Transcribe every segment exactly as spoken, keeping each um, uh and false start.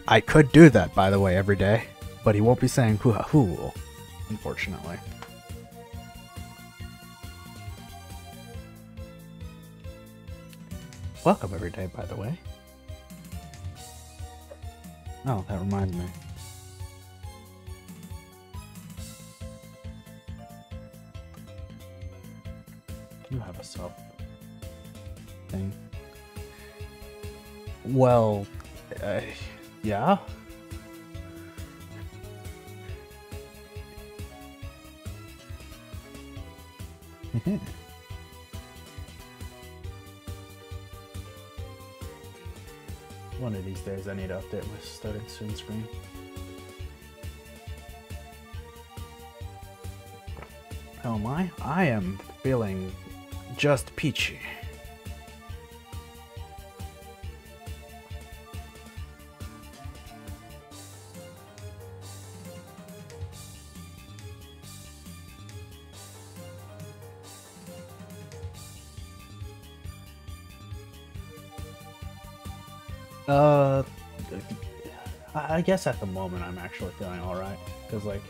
I could do that, by the way, every day, but he won't be saying hoo-ha hoo, unfortunately. Welcome every day, by the way. Oh, that reminds me. You have a sub thing. Well, uh, yeah. One of these days I need to update my starting soon screen. How am I? I am feeling just peachy. Uh, I guess at the moment I'm actually feeling alright, because like,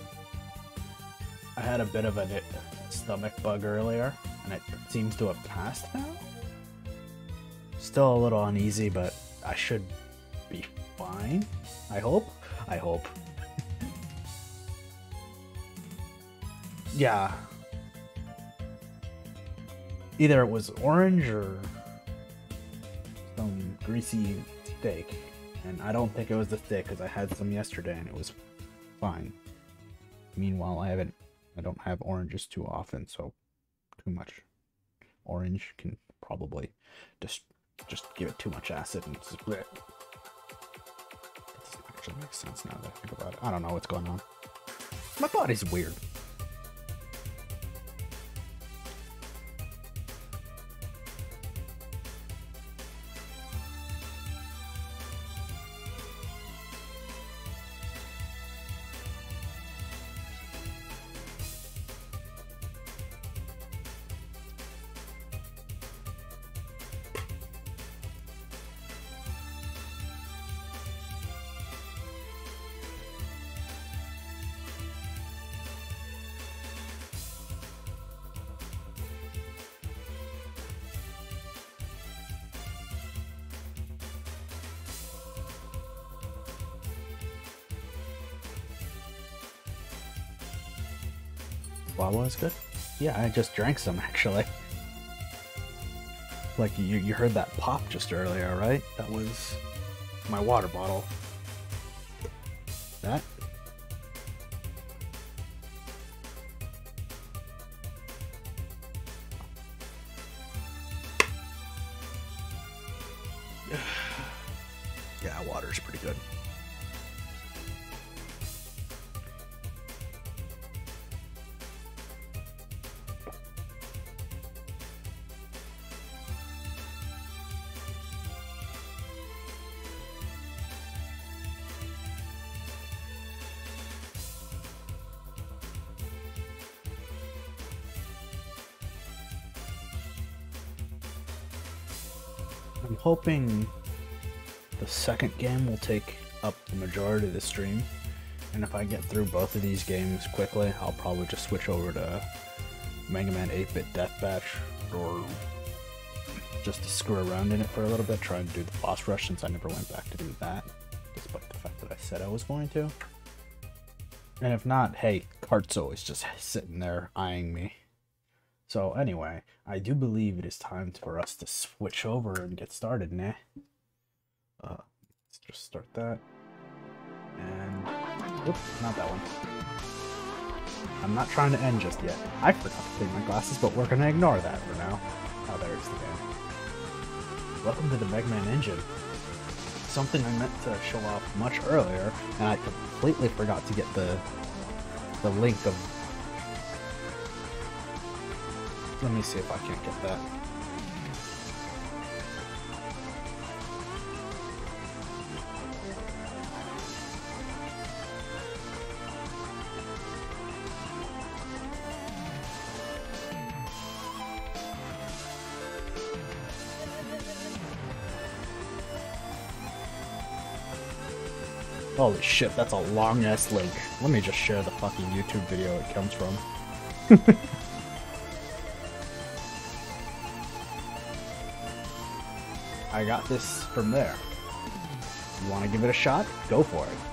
I had a bit of a stomach bug earlier, and it seems to have passed now. Still a little uneasy, but I should be fine. I hope. I hope. Yeah. Either it was orange or some greasy steak, and I don't think it was the steak because I had some yesterday and it was fine. Meanwhile, I haven't, I don't have oranges too often, so too much orange can probably just just give it too much acid and just bleh. It doesn't actually make sense now that I think about it. I don't know what's going on. My body's weird. Wawa is good? Yeah, I just drank some actually. Like you, you heard that pop just earlier, right? That was my water bottle. That? Yeah, water's pretty good. I'm hoping the second game will take up the majority of the stream, and if I get through both of these games quickly, I'll probably just switch over to Mega Man eight bit Deathmatch, or just to screw around in it for a little bit, try and do the boss rush, since I never went back to do that, despite the fact that I said I was going to. And if not, hey, Cart's always just sitting there eyeing me. So anyway, I do believe it is time for us to switch over and get started, nah? Uh, let's just start that. And, oops, not that one. I'm not trying to end just yet. I forgot to clean my glasses, but we're gonna ignore that for now. Oh, there's the game. Welcome to the Mega Man engine. Something I meant to show off much earlier, and I completely forgot to get the, the link of... Let me see if I can't get that. Holy shit, that's a long-ass link. Let me just share the fucking YouTube video it comes from. I got this from there. You want to give it a shot? Go for it.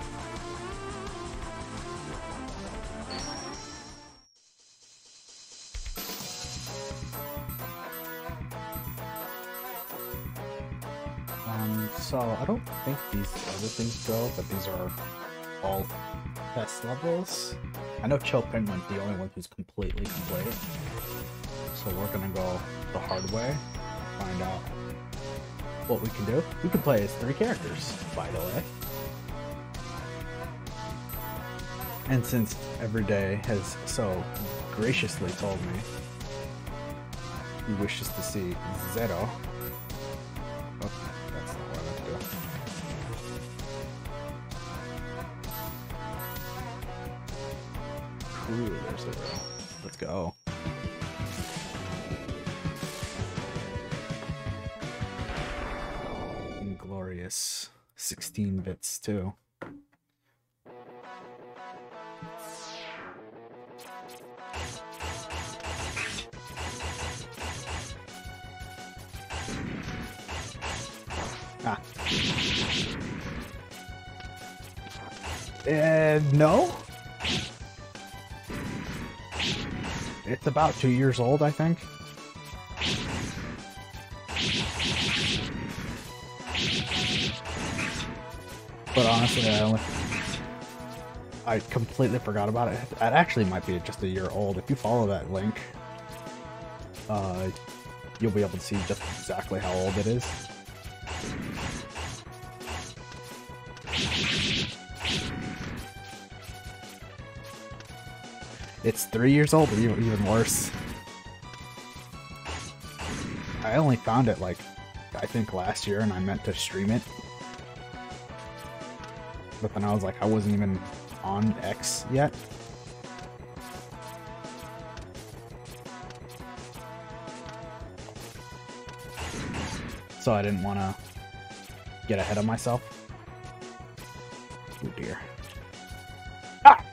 Um, so I don't think these other things go, but these are all test levels. I know Chill Penguin's the only one who's completely completed. So we're gonna go the hard way, find out what we can do. We can play as three characters, by the way. And since Everyday has so graciously told me he wishes to see Zero. Oh, that's not what I meant to do. Cool, there's Zero. Let's go. Glorious sixteen bits too. Ah. Uh, no. It's about two years old, I think. But honestly, I only I completely forgot about it. It actually might be just a year old. If you follow that link, uh, you'll be able to see just exactly how old it is. It's three years old, even, even worse. I only found it, like, I think last year, and I meant to stream it. But then I was like, I wasn't even on X yet. So I didn't want to get ahead of myself. Oh dear. Ah!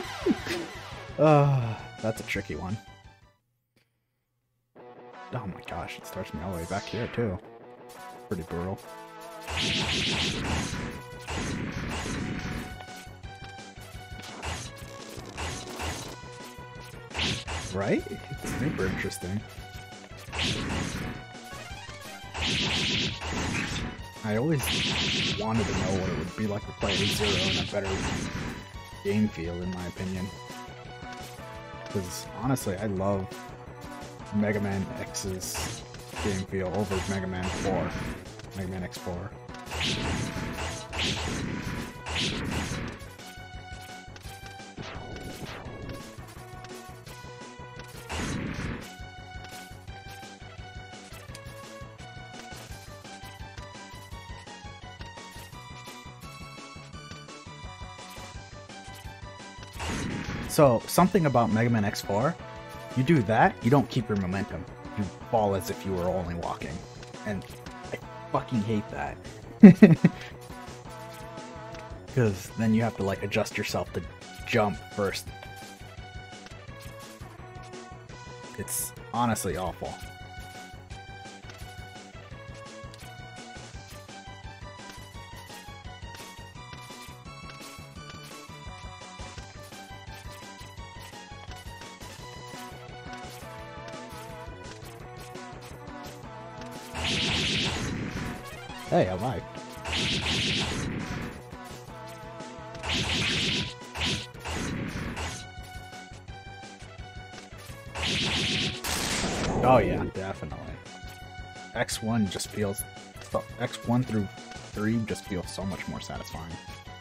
uh, that's a tricky one. Oh my gosh, it starts me all the way back here too. Pretty brutal. Right? It's super interesting. I always wanted to know what it would be like to play Zero in a better game feel, in my opinion. Because honestly, I love Mega Man X's game feel over Mega Man four. Mega Man X four. So, something about Mega Man X four, you do that, you don't keep your momentum. You fall as if you were only walking. And I fucking hate that. Because then you have to, like, adjust yourself to jump first. It's honestly awful. Hey, I lied. Oh yeah, definitely. X one just feels... X one through three just feels so much more satisfying.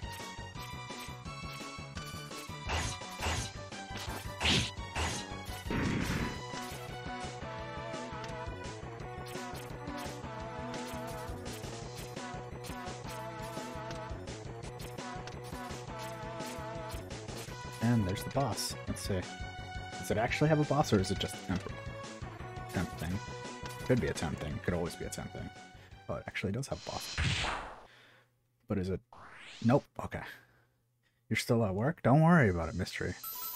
And there's the boss. Let's see. Does it actually have a boss, or is it just a temp, temp thing? Could be a temp thing. Could always be a temp thing. Oh, it actually does have a boss. But is it Nope. Okay. You're still at work? Don't worry about it, Mystery.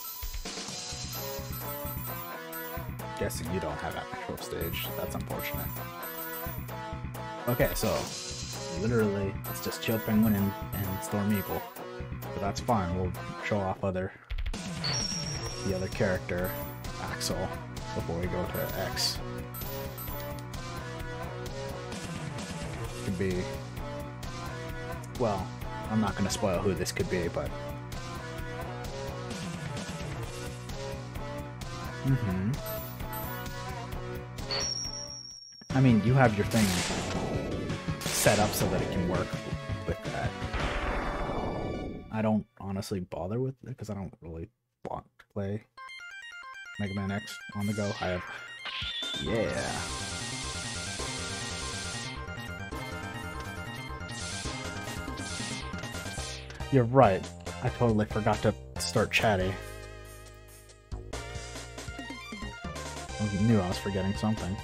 Guessing you don't have actual stage. That's unfortunate. Okay, so literally it's just Chill Penguin and, and Storm Eagle. But that's fine. We'll show off other the other character, Axel, before we go to X. Could be, well, I'm not gonna spoil who this could be, but mm-hmm. I mean, you have your thing set up so that it can work with that. I don't honestly bother with it because I don't really want to play Mega Man X on the go. I have, yeah. You're right. I totally forgot to start chatty. I knew I was forgetting something.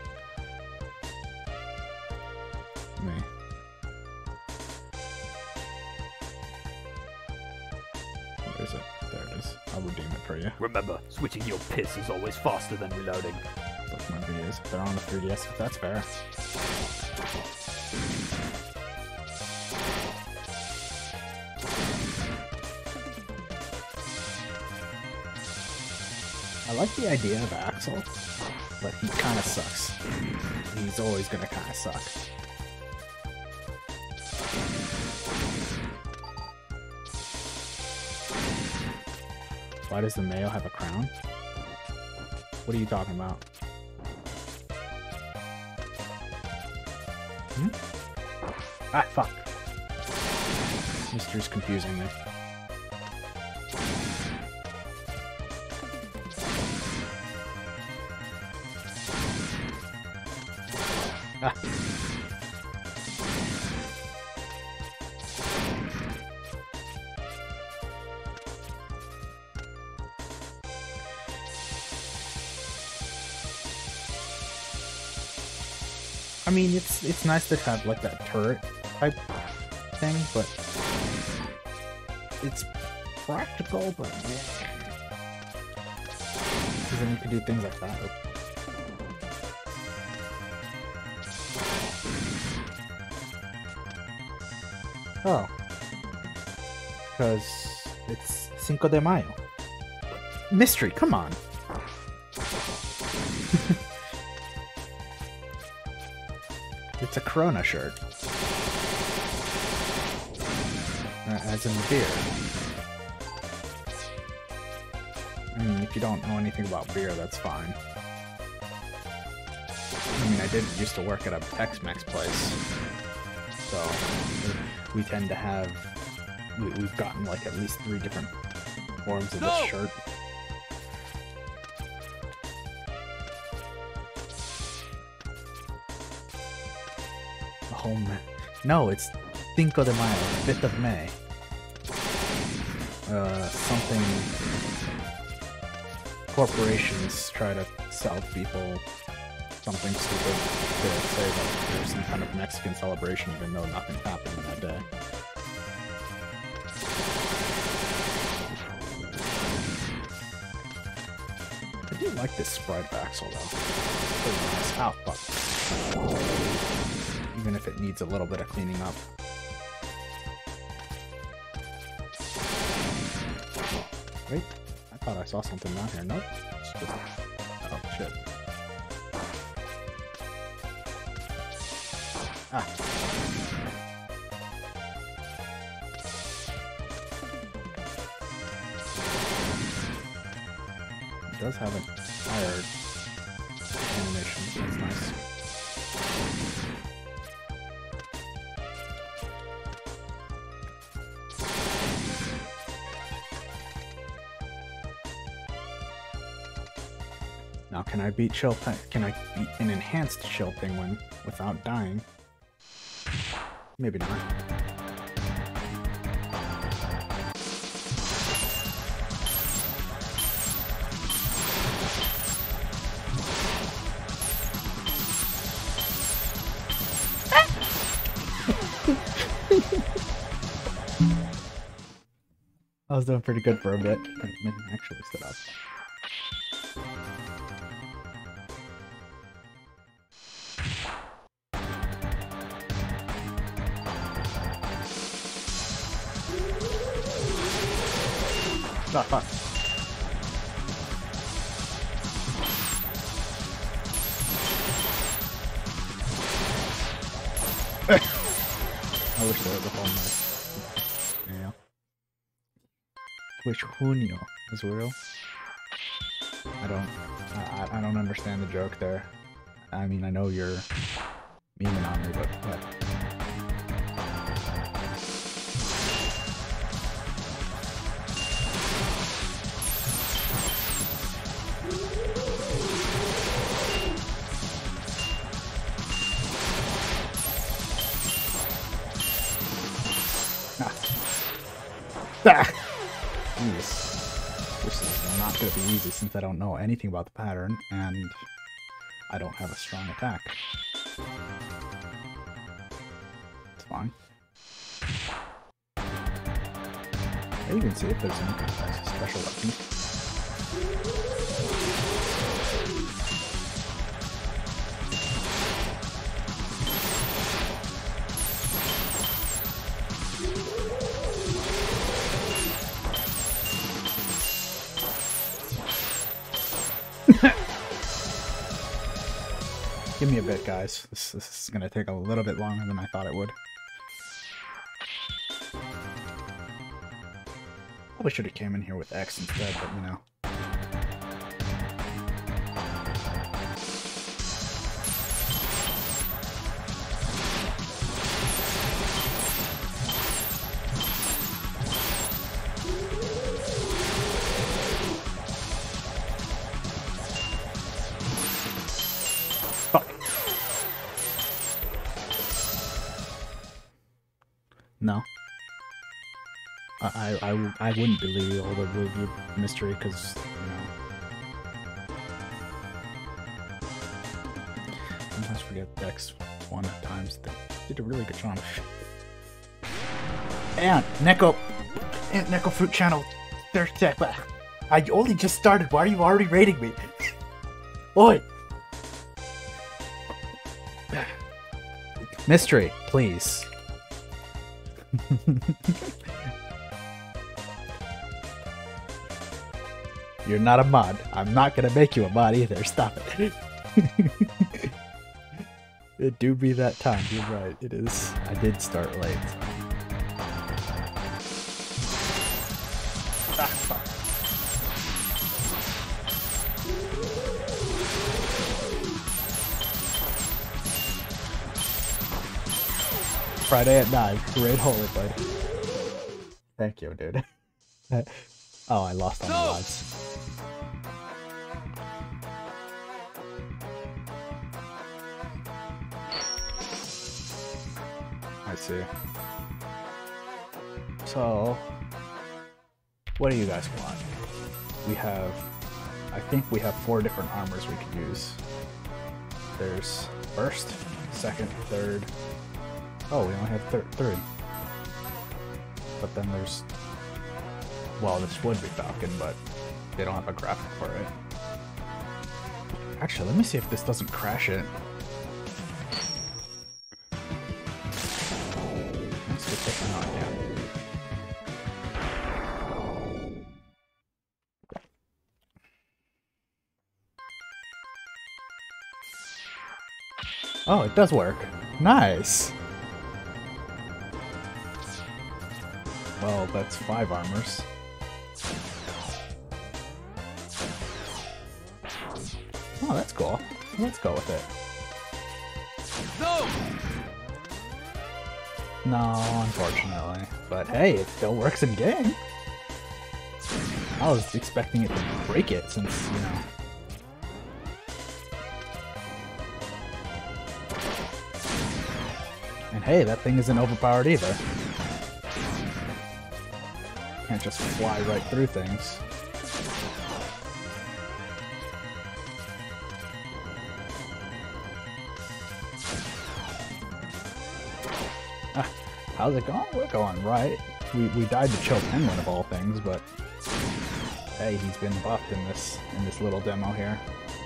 Me. Where is it? There it is. I'll redeem it for you. Remember, switching your piss is always faster than reloading. That's my videos. They're on the three D S, if that's fair. I like the idea of Axel, but he kind of sucks. He's always gonna kind of suck. Why does the Mayo have a crown? What are you talking about? Hmm? Ah, fuck. Mister's confusing me. Ah. I mean, it's it's nice to have like that turret type thing, but it's practical, but yeah. Because then you can do things like that. Oh. Because it's Cinco de Mayo. Mystery, come on. It's a Corona shirt. Uh, as in beer. I mean, if you don't know anything about beer, that's fine. I mean, I did used to work at a Tex-Mex place. So, we tend to have... We, we've gotten, like, at least three different forms of this No! shirt. Oh, man. No, it's Cinco de Mayo, fifth of May. Uh, something... Corporations try to sell people something stupid to say that there's some kind of Mexican celebration even though nothing happened that day. I do like this sprite of Axel though. Pretty nice. Oh, fuck. Even if it needs a little bit of cleaning up. Wait, I thought I saw something down here. Nope. It's just... Oh, shit. Ah. It does have a tired animation, so that's nice. Now, can I beat Chill Pen- Can I beat an enhanced Chill Penguin without dying? Maybe not. I was doing pretty good for a bit. And then actually stood up. Ah, fuck. I wish there was a whole knife. Yeah. Which Junio is real? I don't. I, I don't understand the joke there. I mean, I know you're memeing on me, but what? Ah. Jeez. This is not going to be easy since I don't know anything about the pattern, and I don't have a strong attack. It's fine. I even see if there's any kind of special weapon. Give me a bit, guys. This, this is going to take a little bit longer than I thought it would. Probably should have came in here with X instead, but you know. No. I, I, I, I wouldn't believe all the Woodview mystery because, you know. Sometimes forget Dex one at times. They did a really good job. And Neko! And Neko Fruit Channel! There's tech. I only just started. Why are you already rating me? Boy! Mystery, please. You're not a mod. I'm not gonna make you a mod either. Stop it. It do be that time. You're right. It is. I did start late. So. Ah, fuck. Friday at nine. Great holy buddy. Thank you, dude. Oh, I lost all my No! lives. I see. So, what do you guys want? We have, I think we have four different armors we can use. There's first, second, third. Oh, we only have thir three. But then there's, well, this would be Falcon, but they don't have a graphic for it. Actually, let me see if this doesn't crash it. Let's get this one on, yeah. Oh, it does work. Nice! Well, that's five armors. Oh, that's cool. Let's go with it. No! No, unfortunately. But hey, it still works in game. I was expecting it to break it since, you know. And hey, that thing isn't overpowered either. Can't just fly right through things. Ah, how's it going? We're going right. We, we died to Chill Penguin of all things, but hey, he's been buffed in this in this little demo here.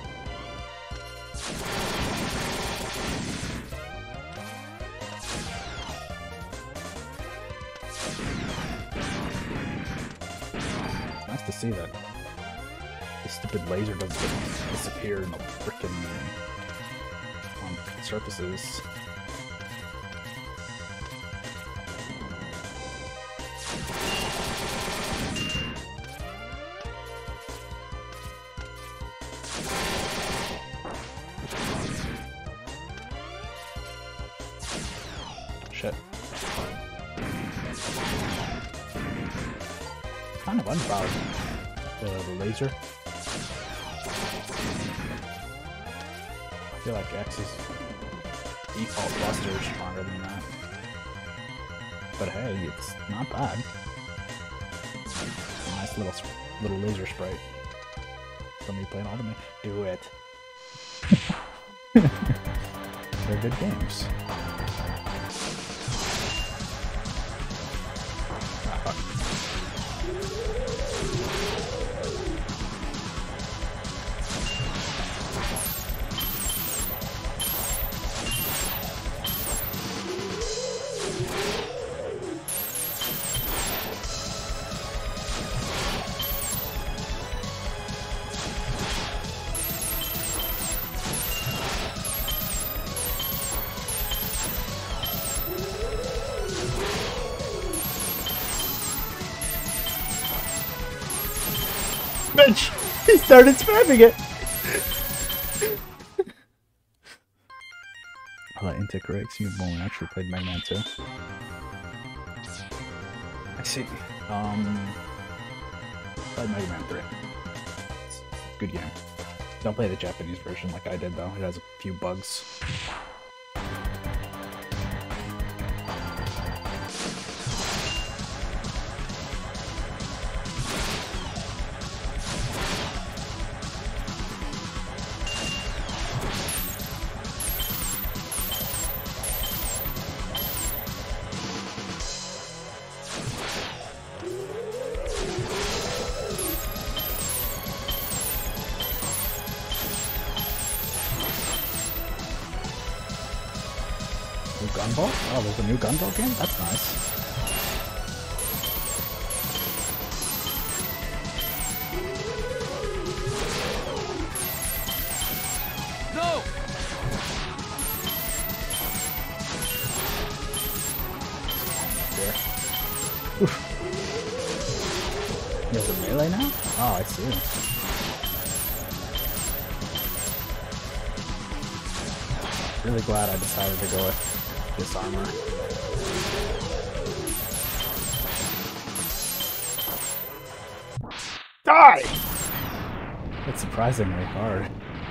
Nice to see that the stupid laser doesn't disappear in the frickin' on surfaces. Shit. Kind of unproud. The, the laser. I feel like X's default buster is stronger than that. But hey, it's not bad. Nice little little laser sprite. Somebody playing Ultimate. Do it. They're good games. Bitch! He started spamming it! Oh, that intake corrects you when actually played Mega Man two. I see. Um, played Mega Man three. It's a good game. Don't play the Japanese version like I did though, it has a few bugs. New Gunball? Oh, there's a new Gunball game? That's nice. No! There. Oof. He has a melee now? Oh, I see. Really glad I decided to go with this armor. Die! It's surprisingly hard.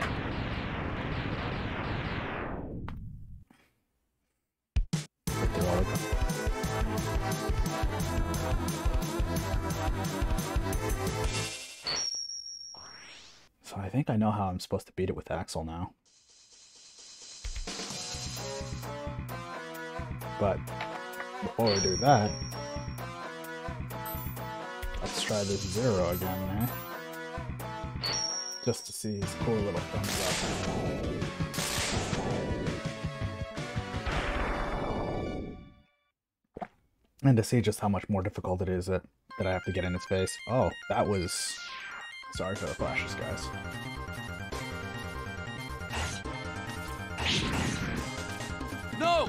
So I think I know how I'm supposed to beat it with Axel now. But before we do that, let's try this Zero again, man. Just to see his cool little thumbs up. And to see just how much more difficult it is that, that I have to get in his face. Oh, that was... Sorry for the flashes, guys. No!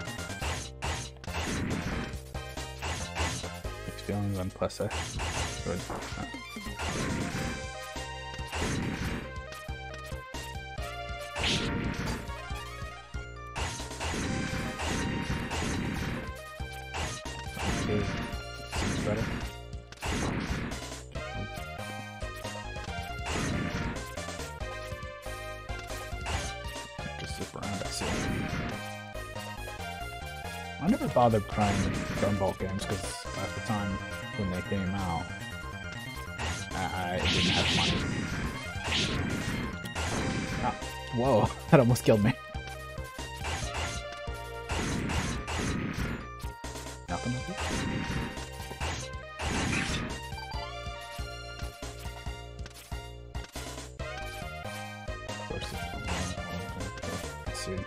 Mixed feelings on plus X. Good. Okay. Seems better. Just zip around, I see. I never bothered trying Gunball games because at the time when they came out, I, I didn't have money. Ah, whoa, that almost killed me. Nothing with it? Seed.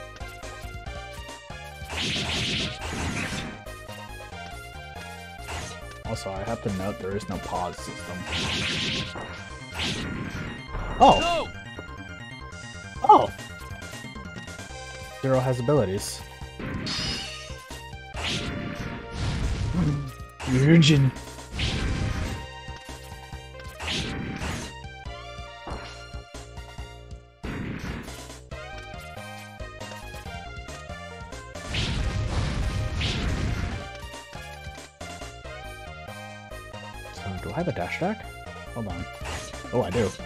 Also, I have to note there is no pause system. Oh! No! Oh! Zero has abilities. Virgin. So, do I have a dash attack? Hold on. Oh, I do.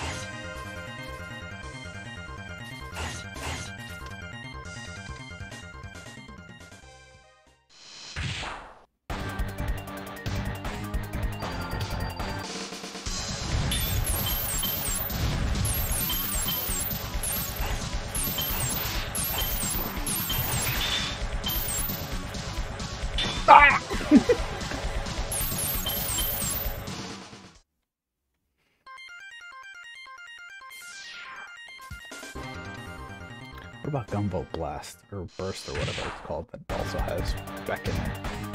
Ah! What about Gunvolt Blast, or Burst, or whatever it's called, that also has Beck in it?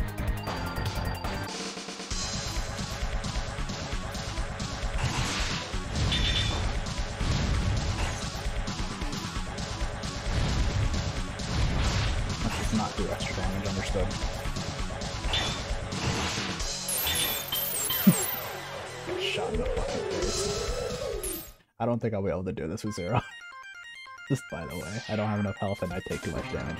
That does not do extra damage, understood. Shot in the fucking face. I don't think I'll be able to do this with Zero. Just by the way, I don't have enough health and I take too much damage.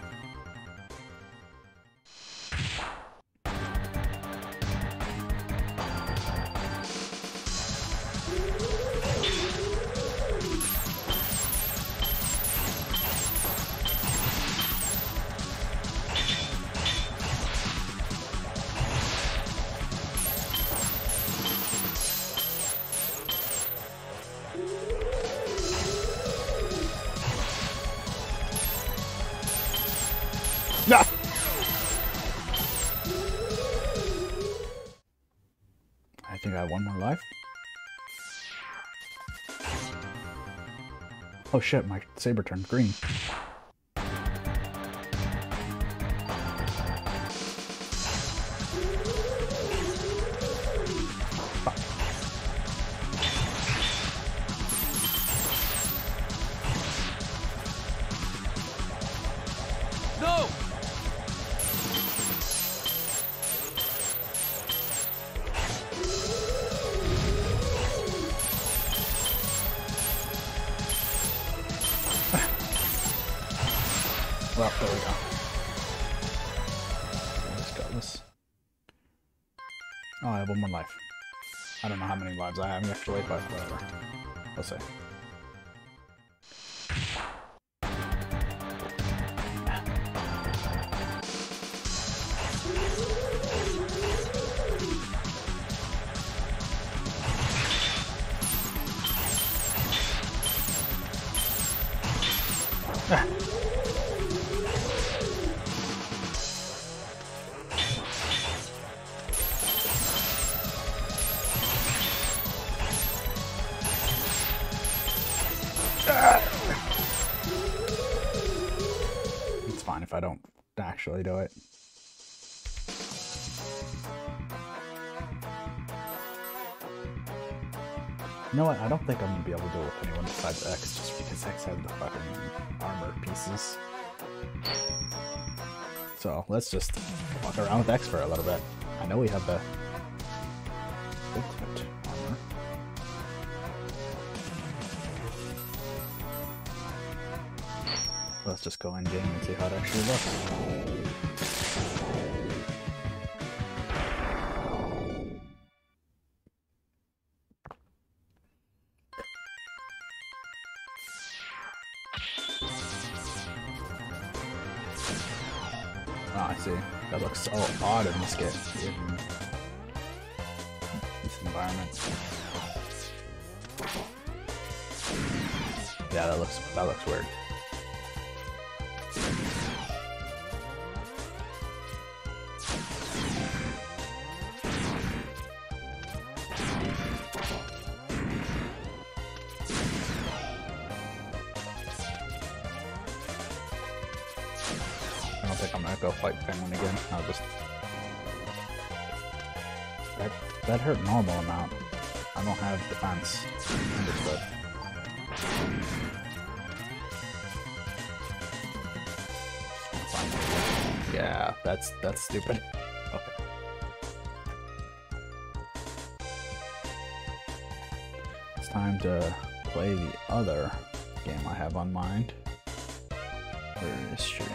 No! I think I have one more life. Oh shit, my saber turned green. Fuck. No! Well, there we go. Let's go this. Oh, I have one more life. I don't know how many lives I have actually, but whatever. We'll see. Ah. It's fine if I don't actually do it. You know what? I don't think I'm gonna be able to do it with anyone besides X, just because X has the fucking armor pieces. So let's just walk around with X for a little bit. I know we have the ultimate armor. Let's just go in game and see how it actually looks. Oh, I see. That looks so odd in this game, in this environment. Yeah, that looks that looks weird. not go fight Penguin again. I'll just... That, that hurt normal amount. I don't have defense. Understood. Yeah, that's that's stupid. Okay. It's time to play the other game I have on mind. Where is she?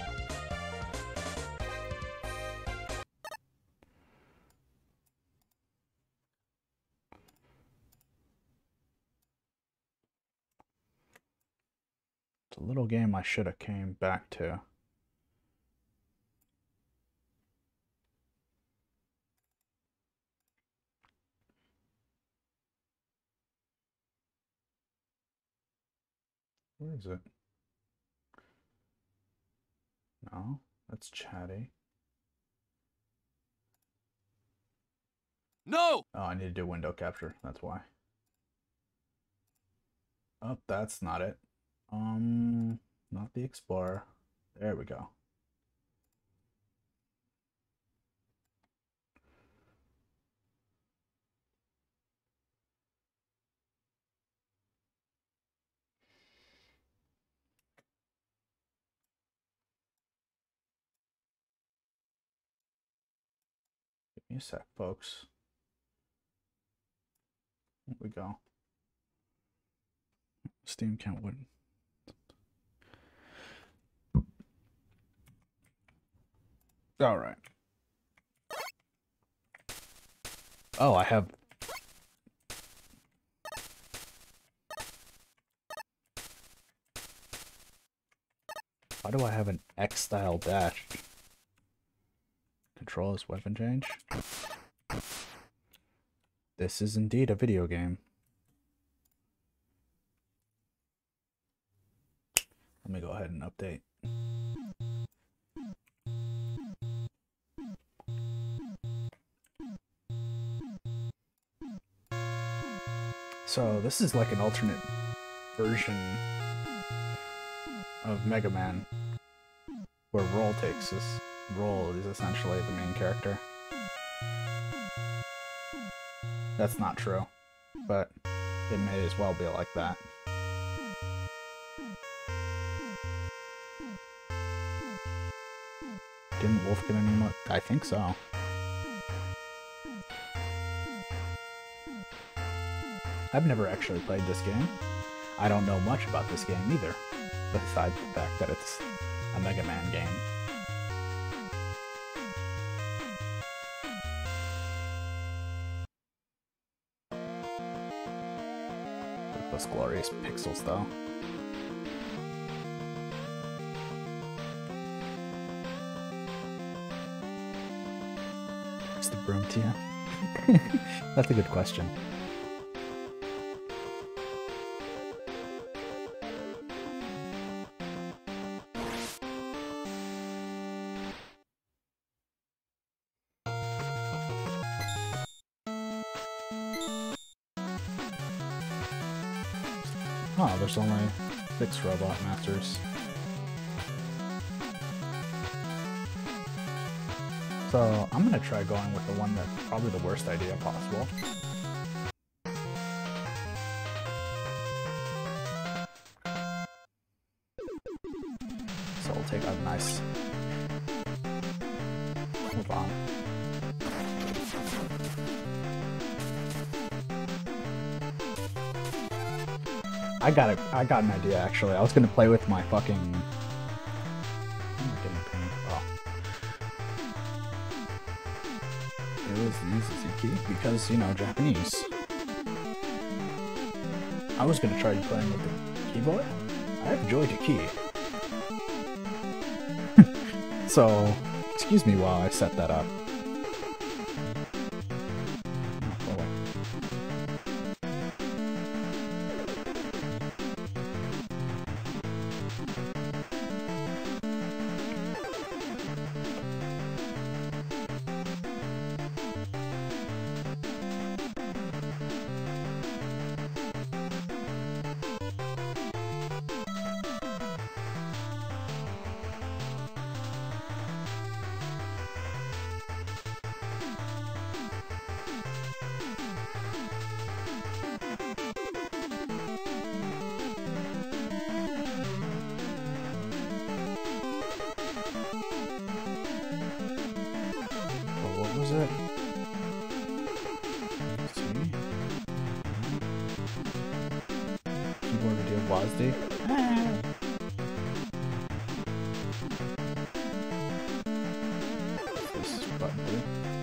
It's a little game I should have came back to. Where is it? No, that's Chatty. No! Oh, I need to do window capture. That's why. Oh, that's not it. Um, not the Explorer. There we go. Give me a sec, folks. Here we go. Steam can't win. All right. Oh, I have. Why do I have an X style dash? Control is weapon change. This is indeed a video game. Let me go ahead and update. So this is like an alternate version of Mega Man, where Roll takes this. Roll is essentially the main character. That's not true, but it may as well be like that. Didn't Wolf get any more? I think so. I've never actually played this game. I don't know much about this game either, besides the fact that it's a Mega Man game. Those glorious pixels, though. What's the broom to you? That's a good question. Oh, there's only six Robot Masters. So I'm gonna try going with the one that's probably the worst idea possible. So we'll take a nice move on. I got it. I got an idea actually. I was gonna play with my fucking. I'm not getting paint. Oh. It was easy key because you know Japanese. I was gonna try playing with the keyboard. I have joy to key. So, excuse me while I set that up. WASD. Ah. This button through.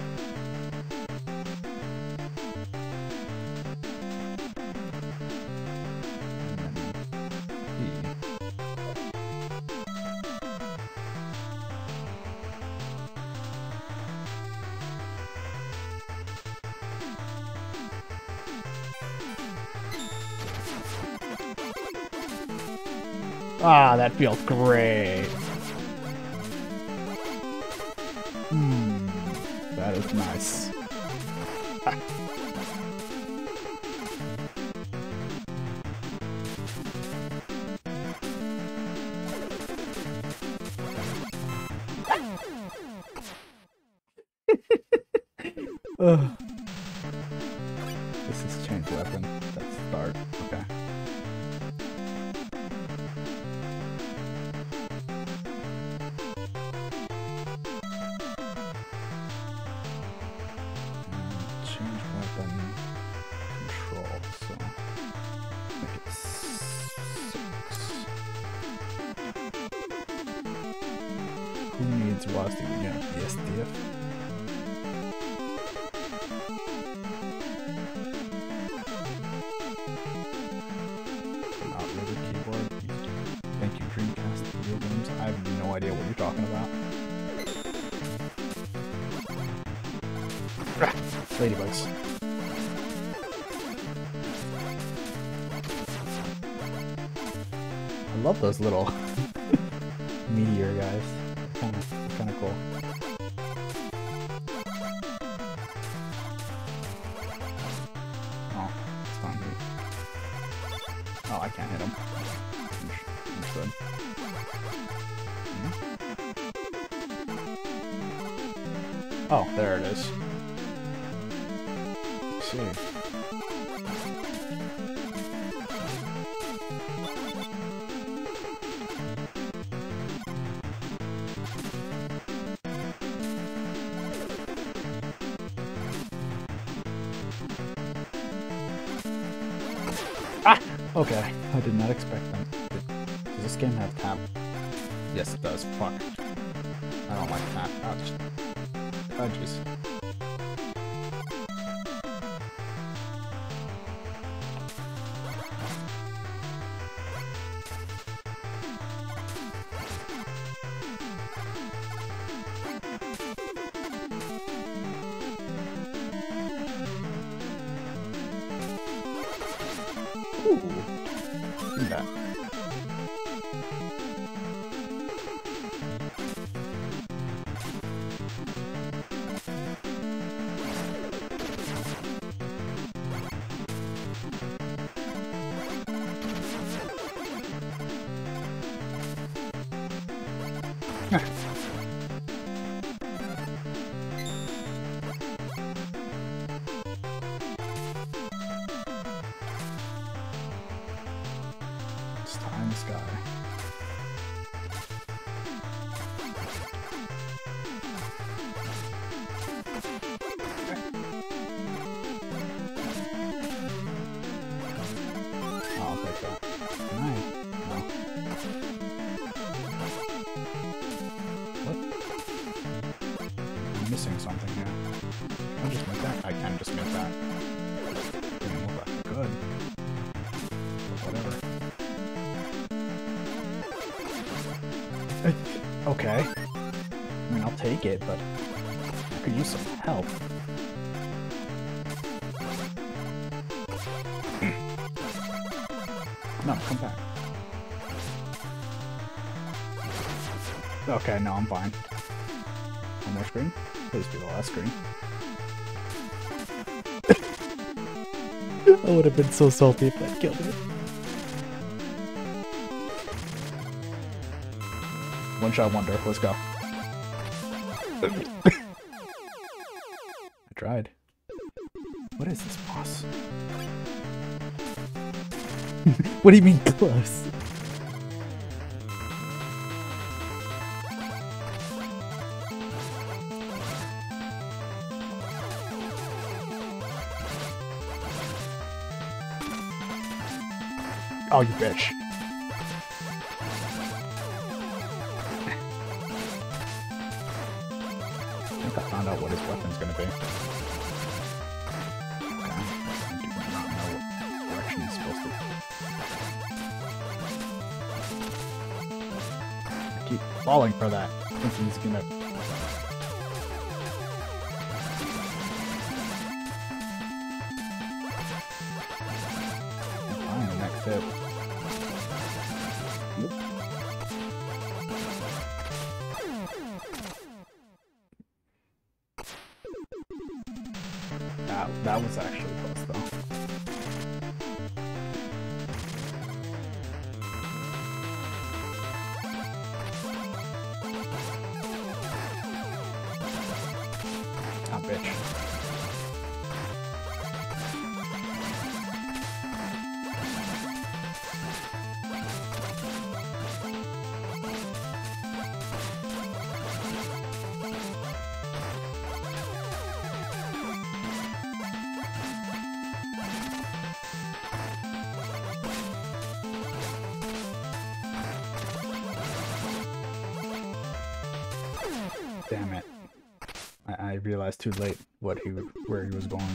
Ah, that feels great. Hmm, that is nice. Ah. Ugh. This is change weapon. That's start. Okay. Change weapon control, so make it six. Who needs WASD? Yeah, the S D F. Not really keyboard. Thank you, Dreamcast video games. I have no idea what you're talking about. Ladybugs. I love those little meteor guys. Kind of, kind of cool. Oh, it's not me. Oh, I can't hit him. Understood. Hmm? Oh, there it is. See. Ah! Okay, I did not expect them. Does this game have tap? Yes, it does. Fuck. I don't like tap. Ouch. Oh, jeez. Ooh, do that. It's time this guy. I'll take that. Can I? No. What? I'm missing something here. Can I just make that? I can just make that. Didn't look like I could. But whatever. Okay. I mean, I'll take it, but I could use some help. No, come back. Okay, no, I'm fine. One more screen? Please be the last screen. I would have been so salty if that killed me. One shot wonder, let's go. I tried. What is this boss? What do you mean close? Oh, you bitch. think I found out what his weapon's gonna be. Okay. I do not know what direction he's supposed to. I keep falling for that. I think he's gonna. Find the next hit. Nope. That, that was actually close though. Ah, bitch. Damn it. I, I realized too late what he where he was going.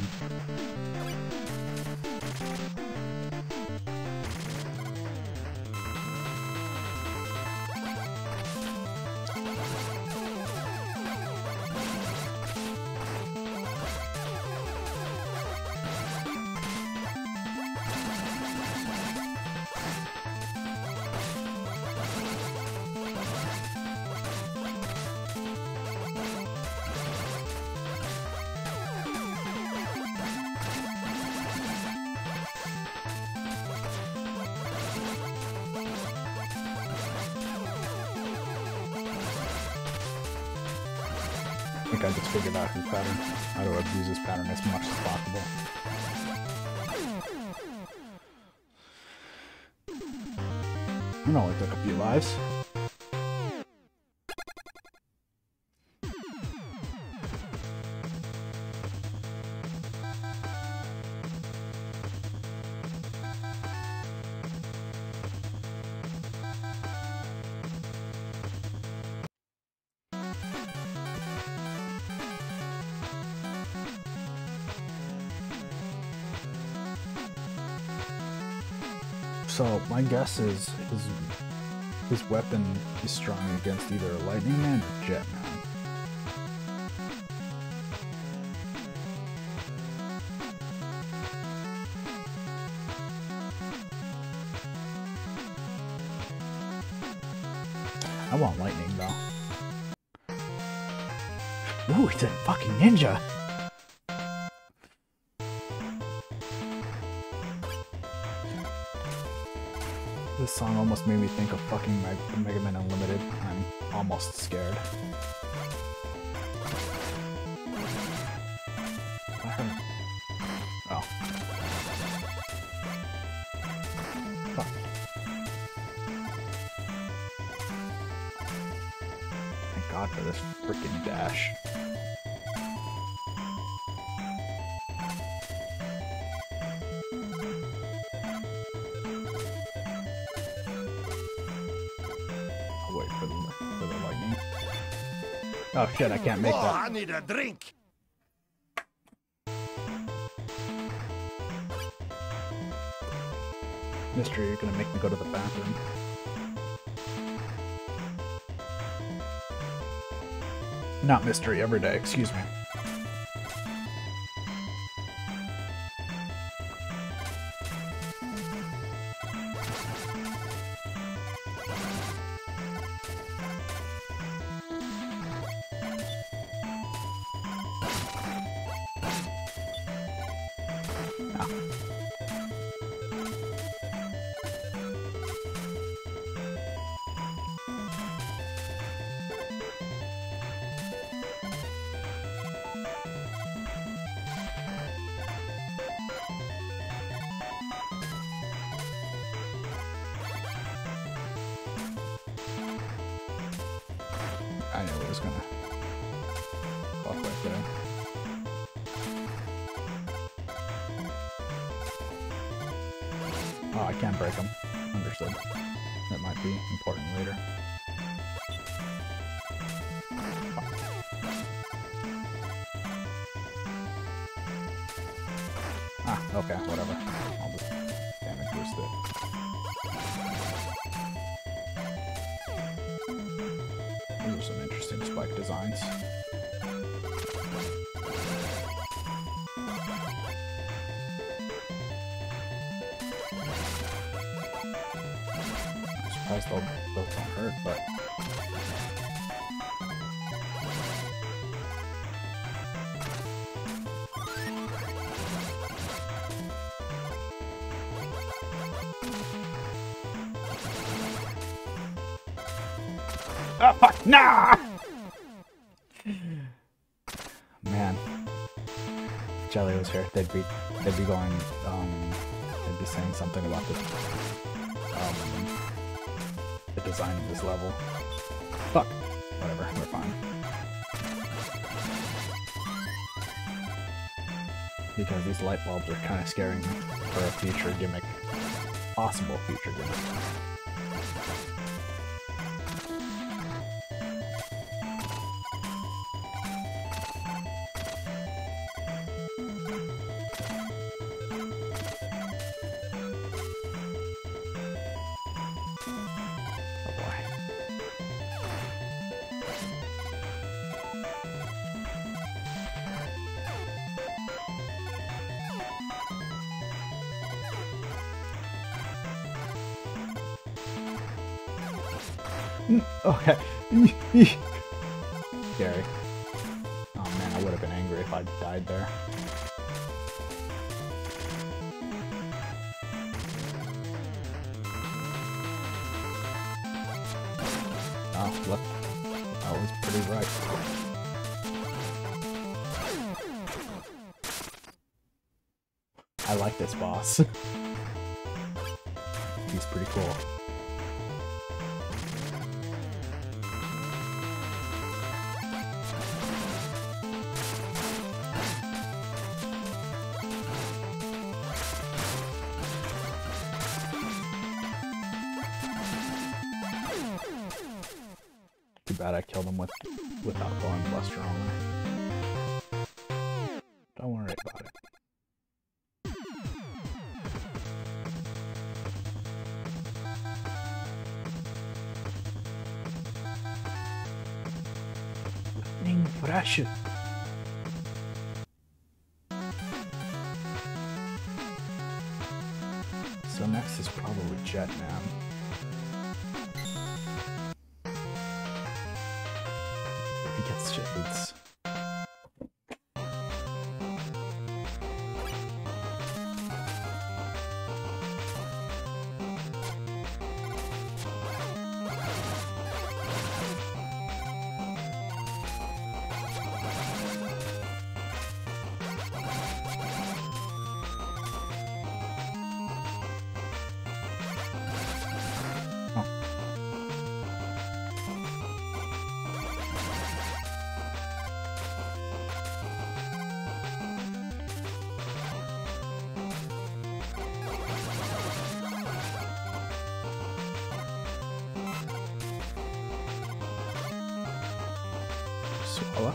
I think I just figured out his pattern, how to abuse his pattern as much as possible. It only took a few lives. So my guess is his his weapon is strong against either Lightning Man or Jet Man. I want Lightning though. Ooh, it's a fucking ninja! This song almost made me think of fucking Mega Man Unlimited. I'm almost scared. I heard... Oh. Fuck. Thank God for this freaking dash. Wait for the, for the lightning. Oh shit, I can't make Oh, that. I need a drink. Mystery, you're gonna make me go to the bathroom. Not Mystery, every day, excuse me. I knew it was gonna go off right there. Oh, I can't break them. Understood. That might be important later. Okay, whatever. I'll just damage boost it. Those are some interesting spike designs. I'm surprised those don't hurt, but... Oh, fuck! Nah! Man. If Jelly was here, they'd be, they'd be going, um, they'd be saying something about this, um, the design of this level. Fuck. Whatever, we're fine. Because these light bulbs are kind of scaring me for a future gimmick. Possible future gimmick. Okay. Scary. Oh man, I would have been angry if I died there. Oh, look. That was pretty right. I like this boss. He's pretty cool. Too bad I killed him with without going Buster on me. Don't worry about it. Lightning Flash. So next is probably Jetman. He gets shades. Swallow.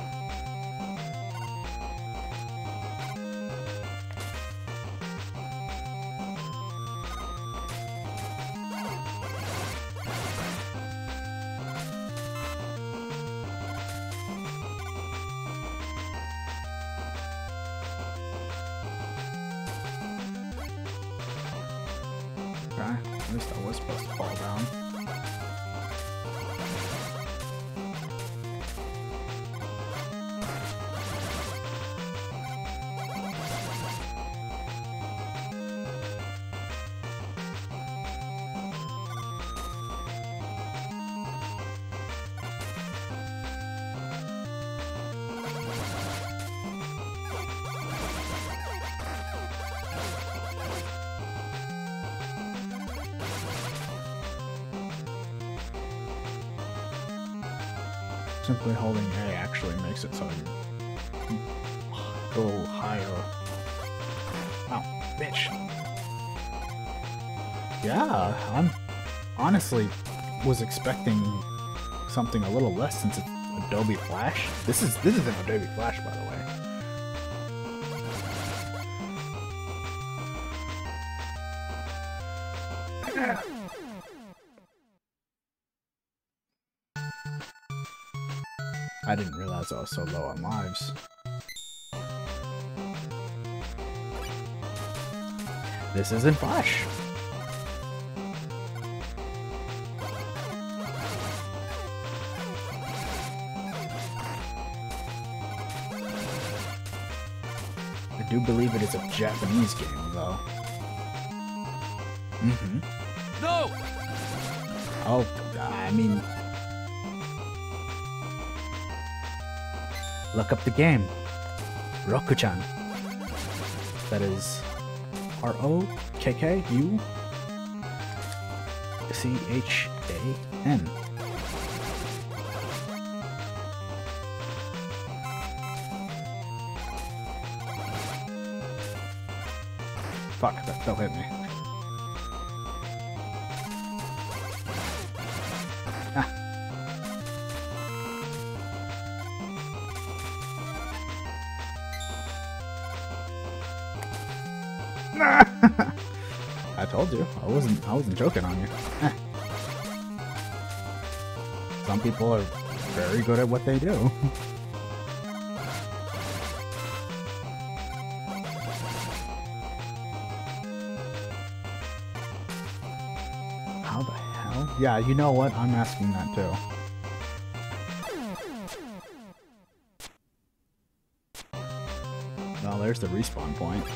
Okay, at least I was supposed to fall down. Simply holding A actually makes it so you go higher. Oh, bitch. Yeah, I'm honestly was expecting something a little less since it's Adobe Flash. This is this is an Adobe Flash, by the way. I didn't realize I was so low on lives. This isn't Flash. I do believe it is a Japanese game, though. Mm-hmm. No! Oh, I mean... Look up the game. Roku-chan. That is R O K K U C H A N. Fuck, that still hit me. Ah. I told you, I wasn't I wasn't joking on you. Eh. Some people are very good at what they do. How the hell? Yeah, you know what? I'm asking that too. Well, there's the respawn point.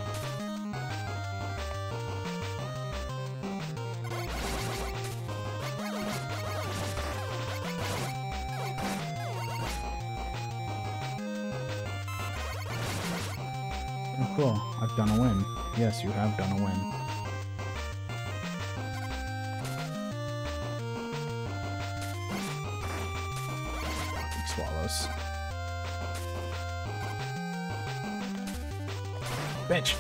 Oh, cool. I've done a win. Yes, you have done a win. Swallows. Bitch!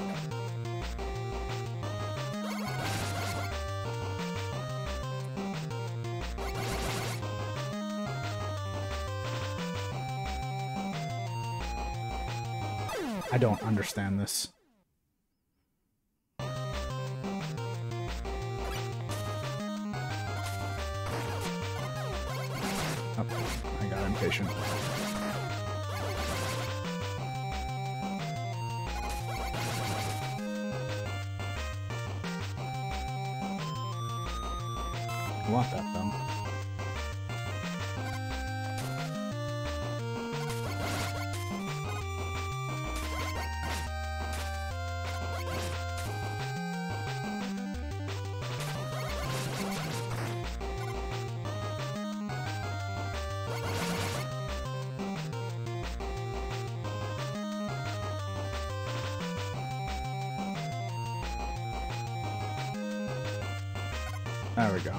I don't understand this. Oh, I got impatient. I want that though. There we go.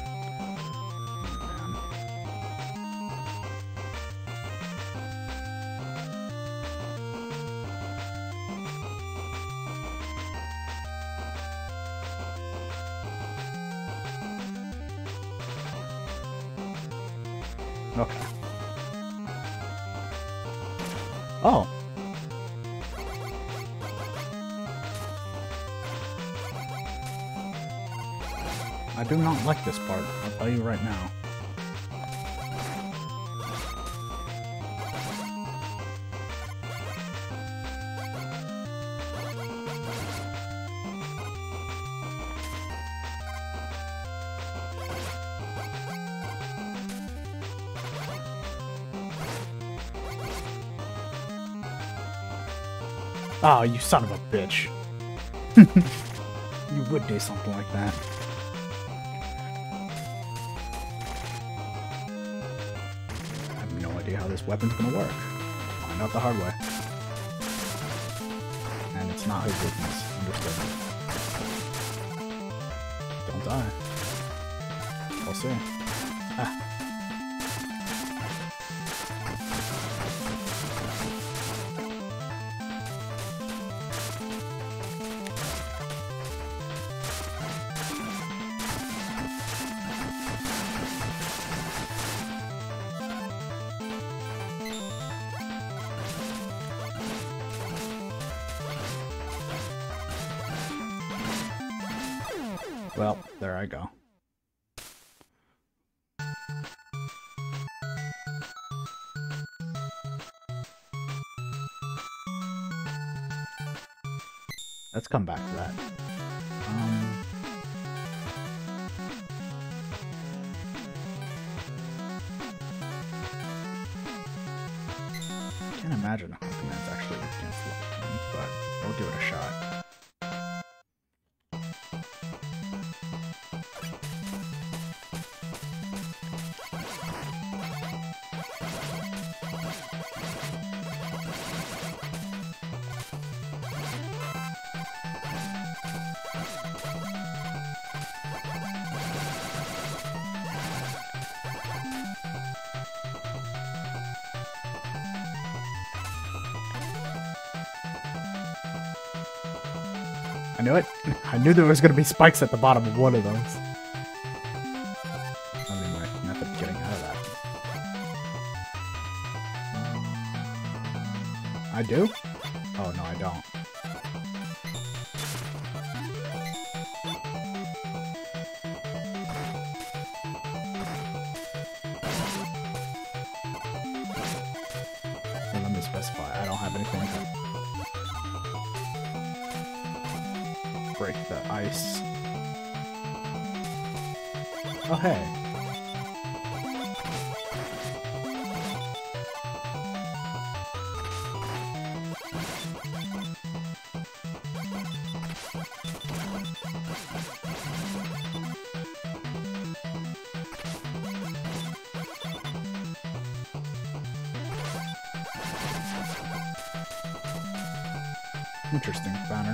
Okay. Oh. I do not like this part, I'll tell you right now. Oh, you son of a bitch. You would do something like that. I have no idea how this weapon's gonna work. Find out the hard way. And it's not his weakness. Understood. Don't die. We'll see. Ah. Well, there I go. Let's come back to that. Um, I can't imagine how command's actually against lightning, but we'll give it a shot. I knew it. I knew there was going to be spikes at the bottom of one of those. I mean, my method of getting out of that. I do? Oh, no, I don't. Well, let me specify. I don't have anything to break the ice. Oh, hey. Interesting pattern.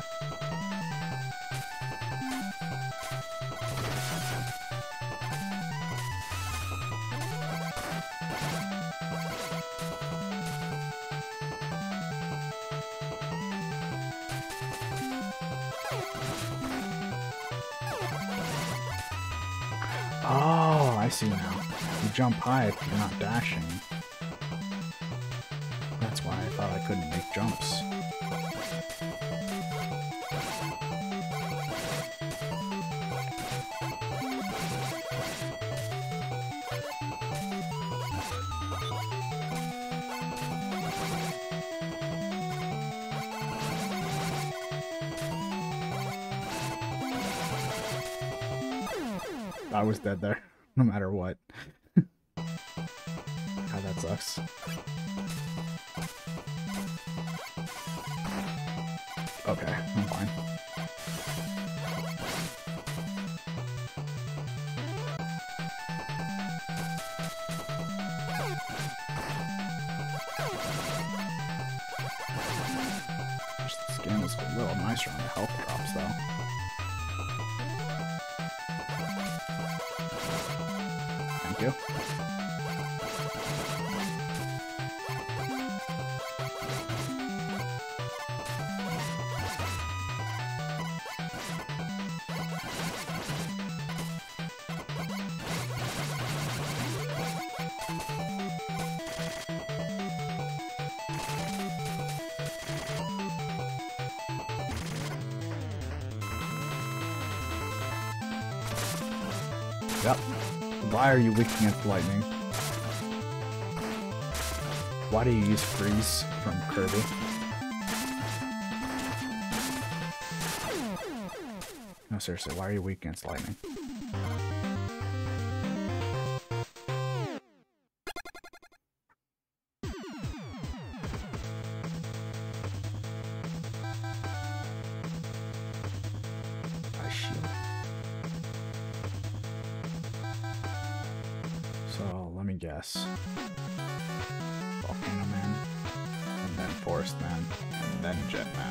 Oh, I see now. You jump high if you're not dashing. That's why I thought I couldn't make jumps. I was dead there, no matter what. God, that sucks. Okay, I'm fine. This game is a little nicer on the health drops, though. Thank you. Yep. Why are you weak against lightning? Why do you use freeze from Kirby? No, seriously, why are you weak against lightning? I shield. So, let me guess. Volcano Man, and then Forest Man, and then Jet Man.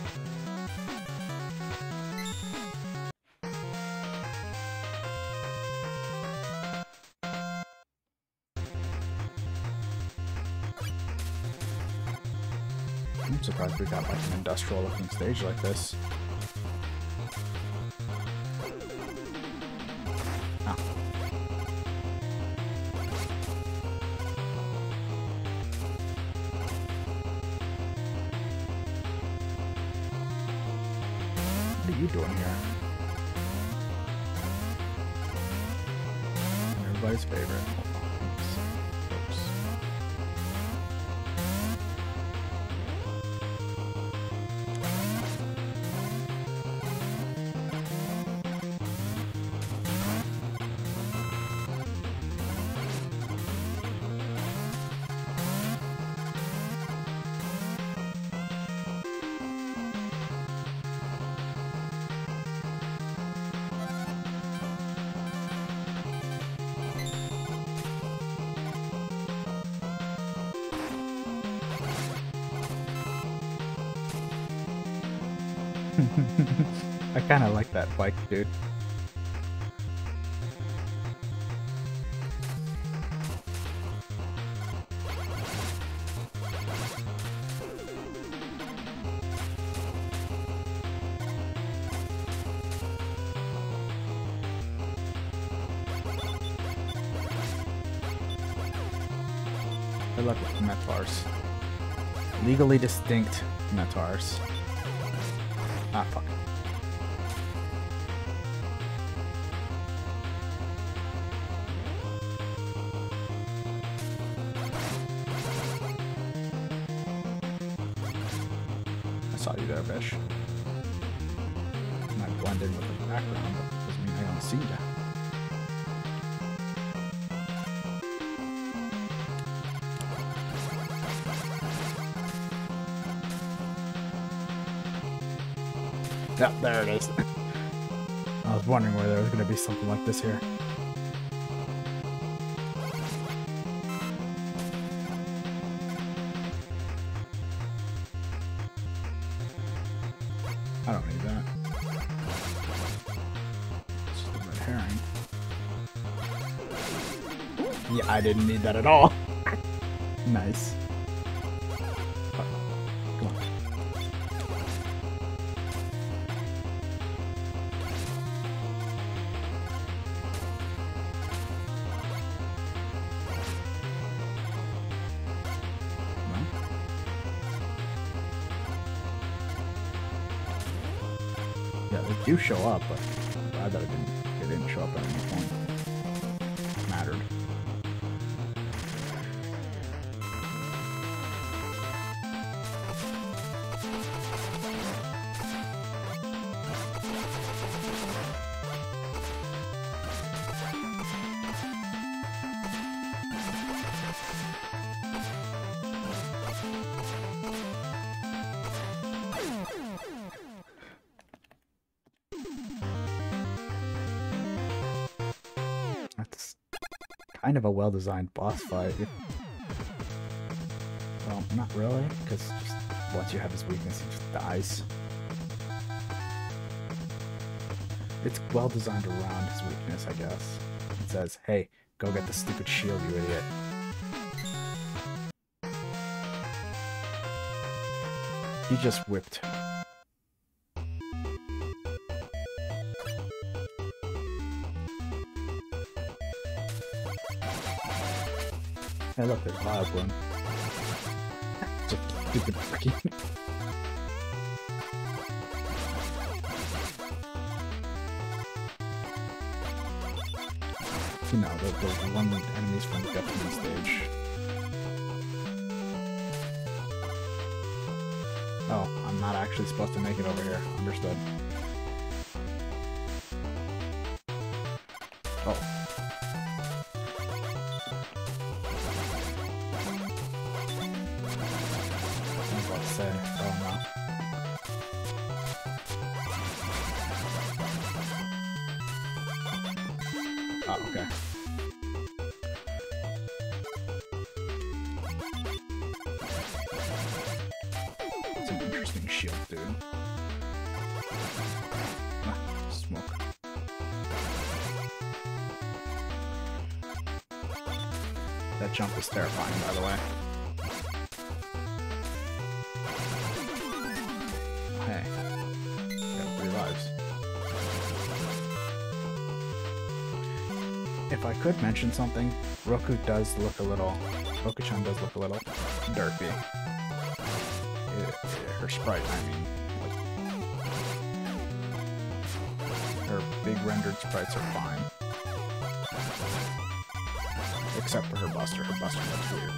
I'm surprised we got like an industrial looking stage like this. Oh. What are you doing here? everybody's favorite. Oops. Oops. I kind of like that bike, dude. Good luck with Metars. Legally distinct Metars. Ah, fuck. I saw you there, Bish. I might blend in with the background, but that doesn't mean I don't see you. Yeah, there it is. I was wondering where there was going to be something like this here. I don't need that. It's just a red herring. Yeah, I didn't need that at all. Nice. Come on. Yeah, they do show up, but I'm glad that it didn't, it didn't show up at any point. It mattered. That's kind of a well-designed boss fight. Well, not really, because just once you have his weakness, he just dies. It's well-designed around his weakness, I guess. It says, hey, go get the stupid shield, you idiot. He just whipped. Hey, look, there's Vileplume. Just stupid freaking. You know, the, the one enemies from the Gutsman stage. Oh, I'm not actually supposed to make it over here. Understood. Oh. I was about to say, oh no. Oh, okay. It's an interesting shield, dude. Ah, smoke. That jump is terrifying, by the way. Hey. Got three lives. If I could mention something, Roku does look a little... Roku-chan does look a little derpy. It, her sprite, I mean. Like, her big rendered sprites are fine. Except for her Buster. Her Buster looks weird.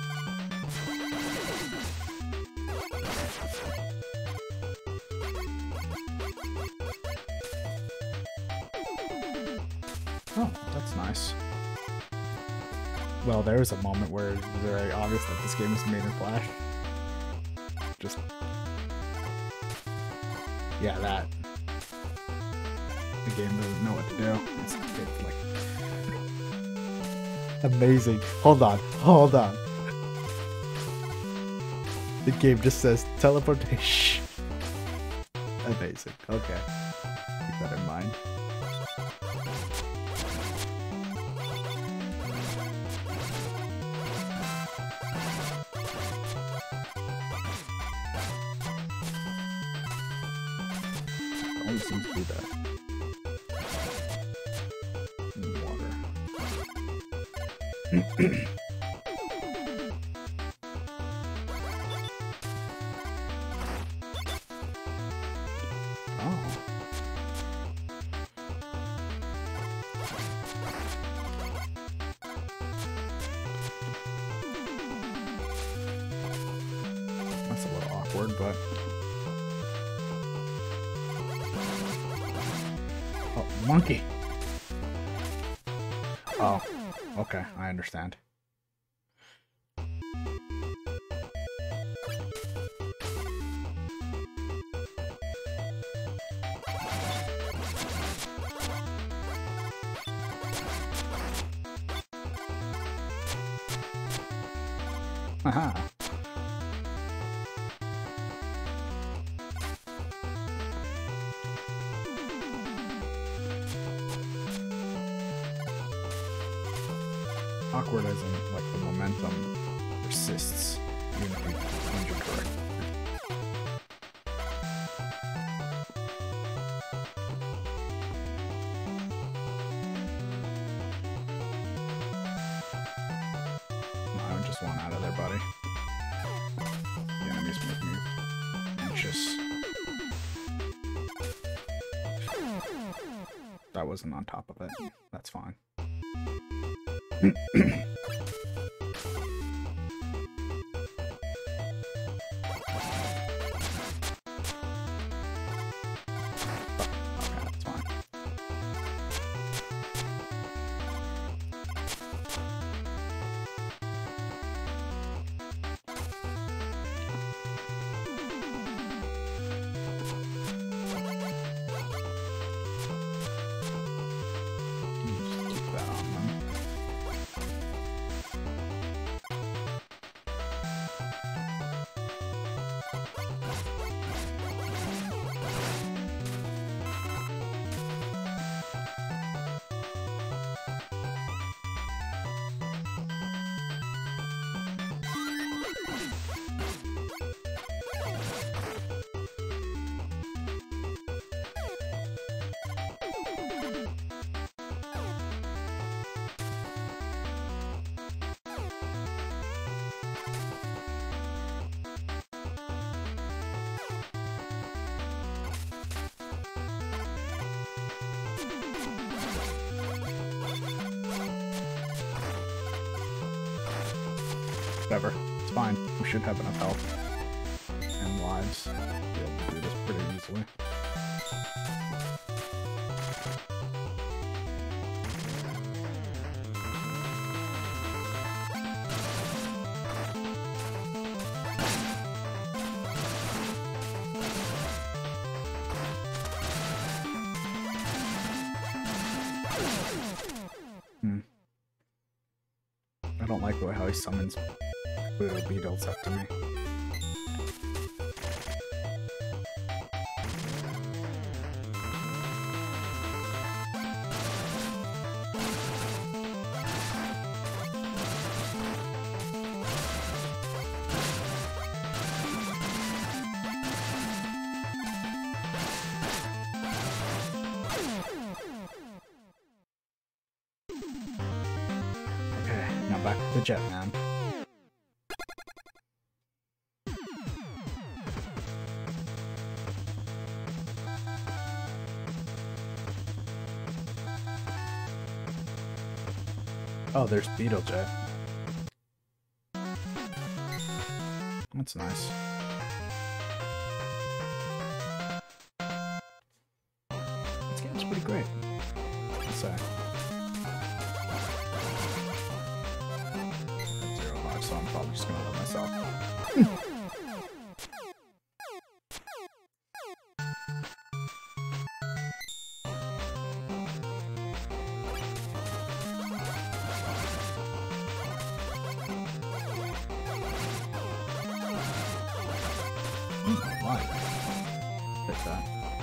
Oh, that's nice. Well, there was a moment where it was very obvious that this game is made in Flash. Just... yeah, that. The game doesn't know what to do. It's, it's like... amazing. Hold on. Hold on. The game just says teleportation. Amazing. Okay. Keep that in mind. Always seems to do that. Water. Oh. That's a little awkward, but... oh, monkey! Oh, okay, I understand. Haha. Awkward as in, like, the momentum persists, even if you change it correctly. I just want out of there, buddy. The enemies make me anxious. That wasn't on top of it. That's fine. Okay, that's fine. Just keep that on them. Whatever. It's fine. We should have enough health and lives to be able to do this pretty easily. Hmm. I don't like the way how he summons little beetles up to me. Okay, now back to the Jetman. Oh, there's Beetle Jet. That's nice. This game's pretty great. I'd say. Zero life, so I'm probably just gonna let myself. Why? Hit that.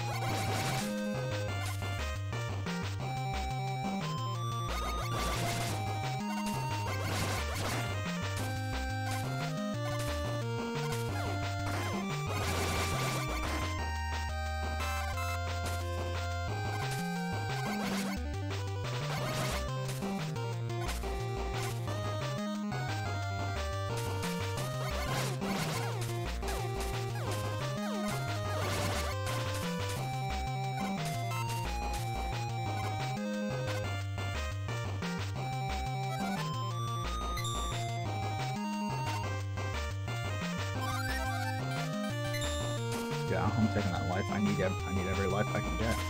Yeah, I'm taking that life. I need I need every life I can get.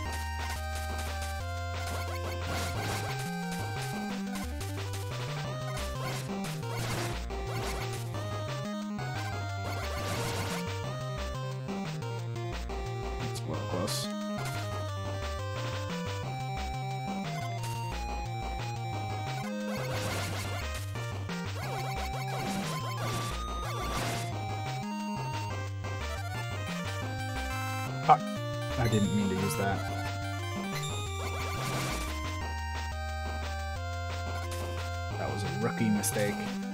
It's a little close. Fuck. I didn't mean to use that. That was a rookie mistake.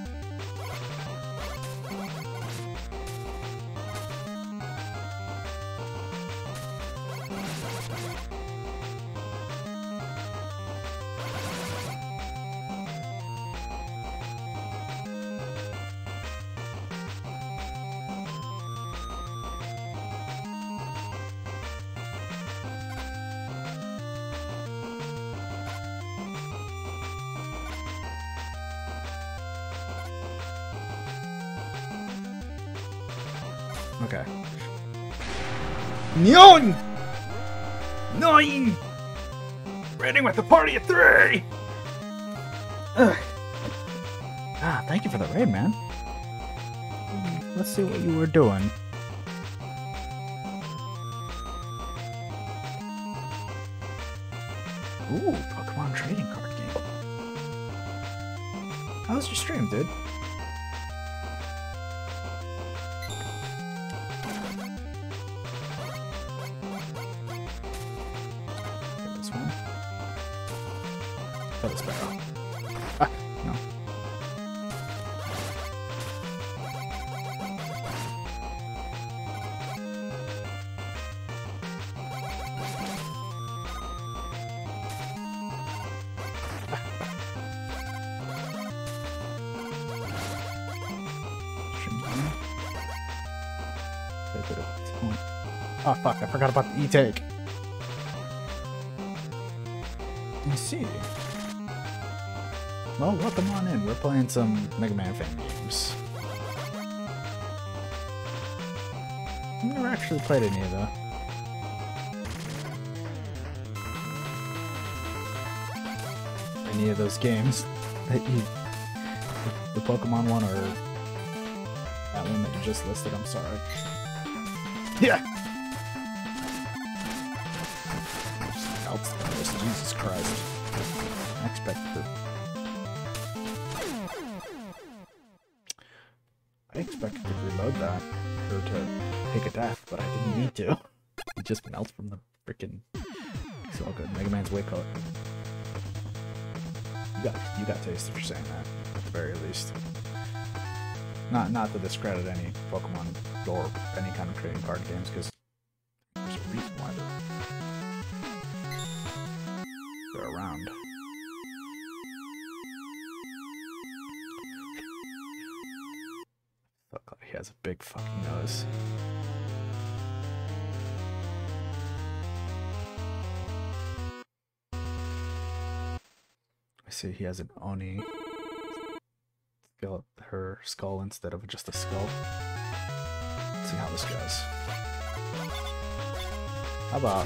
Okay. Nine! Nine! Raiding with a party of three! Ugh. Ah, thank you for the raid, man. Let's see what you were doing. Ooh, Pokemon trading card game. How was your stream, dude? Feather Sparrow. Ah, no. Oh fuck, I forgot about the E-Take. Let's see. Well, welcome on in. We're playing some Mega Man fan games. I've never actually played any of them. Any of those games that you... The Pokemon one or that one that you just listed, I'm sorry. Yeah! Jesus Christ. I expected to... I expected to reload that, or to take a death, but I didn't need to. It just melts from the freaking... It's all good. Mega Man's way code. You got, you got taste if you're saying that, at the very least. Not, not to discredit any Pokemon or any kind of trading card games, because there's a reason why they're, they're around. Look like he has a big fucking nose. I see he has an Oni. Her skull instead of just a skull. see how this goes. How about...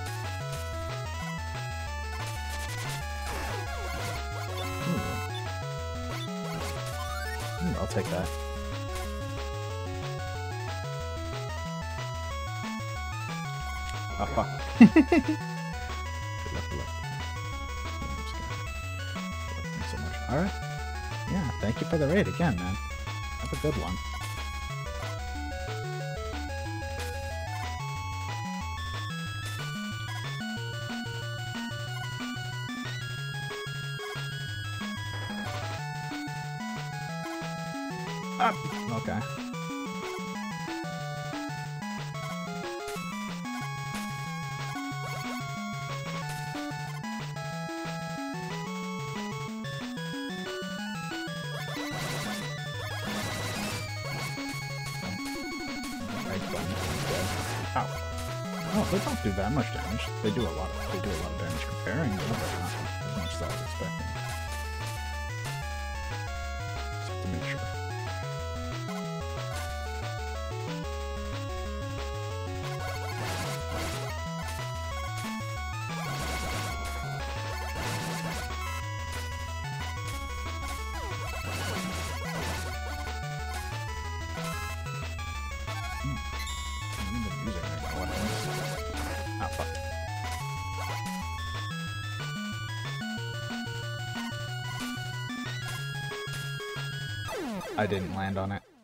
Hmm, I'll take that. Oh, fuck. Good luck, good luck. Thanks so much. Alright. Yeah, thank you for the raid again, man. Have a good one. Ah, okay. Ow. Oh, they don't do that much damage. They do a lot of they do a lot of damage comparing to them, but not as much as I was expecting. Just have to make sure. I didn't land on it.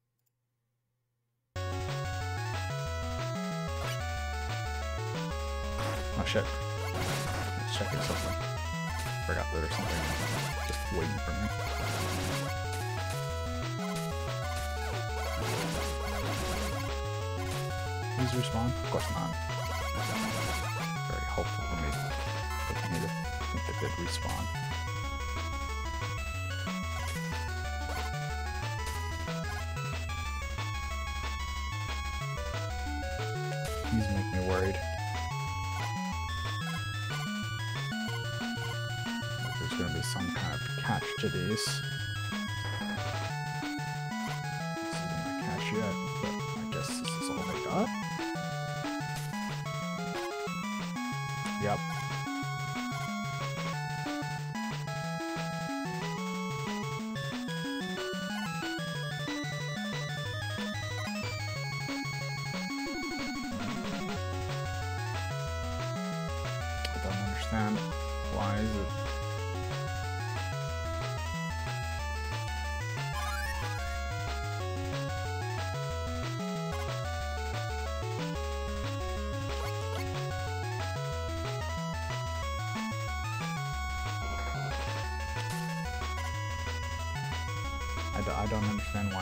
Oh shit. Let's check it something. Forgot that there's something just waiting for me. Please respawn? Of course not. Very hopeful for me. But for me to think that they'd respawn. These make me worried. Like there's gonna be some kind of catch to these. This isn't a catch yet, but I guess this is all they got. Yep. Why is it? I, d I don't understand why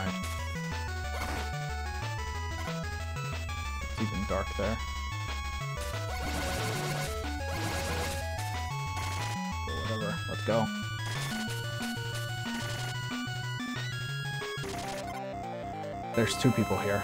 it's even dark there. Let's go. There's two people here.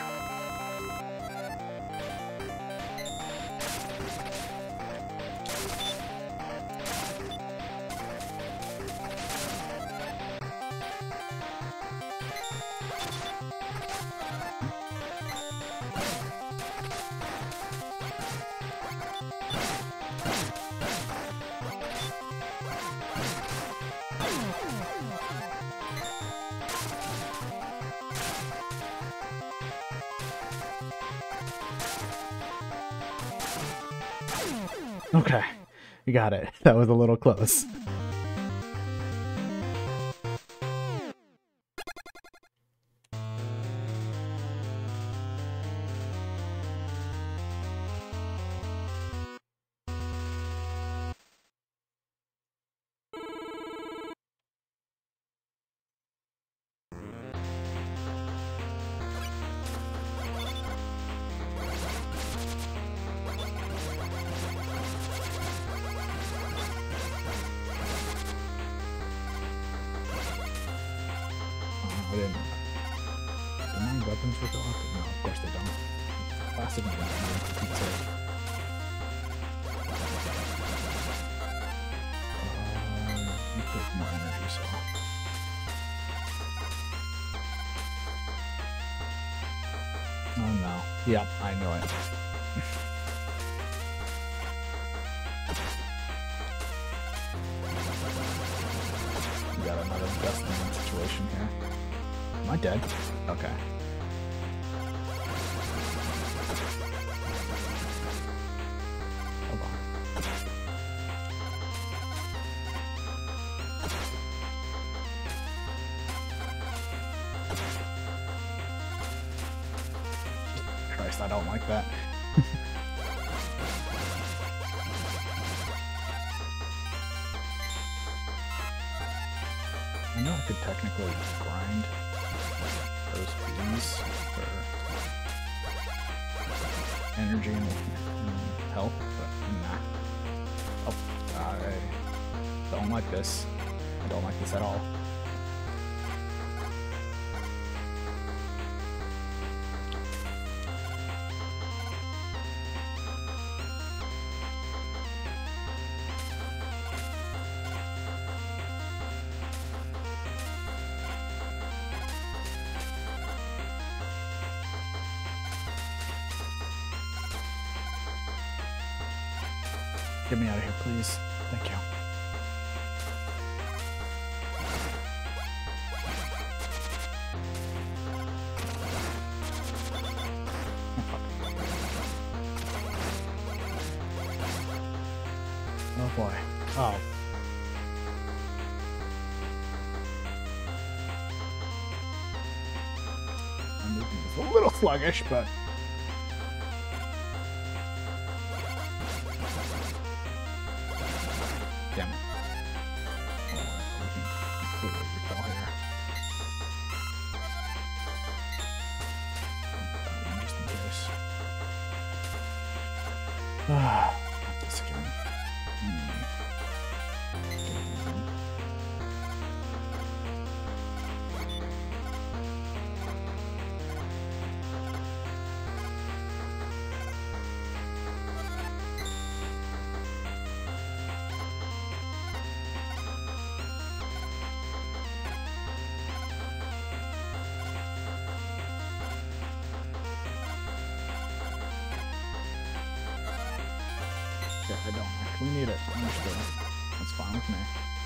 Okay, you got it. That was a little close. I didn't. Do my weapons with the weapon? No, of course they don't. Plastic weapons, for Pete's sake. Uh, you put more energy, so. Oh Yep, I knew it. We got another Destiny situation here. Am I dead? Okay. Hold on. Christ, I don't like that. I know I could technically grind those bees for energy and, and health, but nah. Oh, I don't like this. I don't like this at all. Get me out of here, please. Thank you. Oh boy. Oh. I'm moving this a little sluggish, but damn it. Oh, we can completely repel here. Just in case. Ah, not this again. Hmm. Yeah, I don't actually need it. Understood. That's fine with me.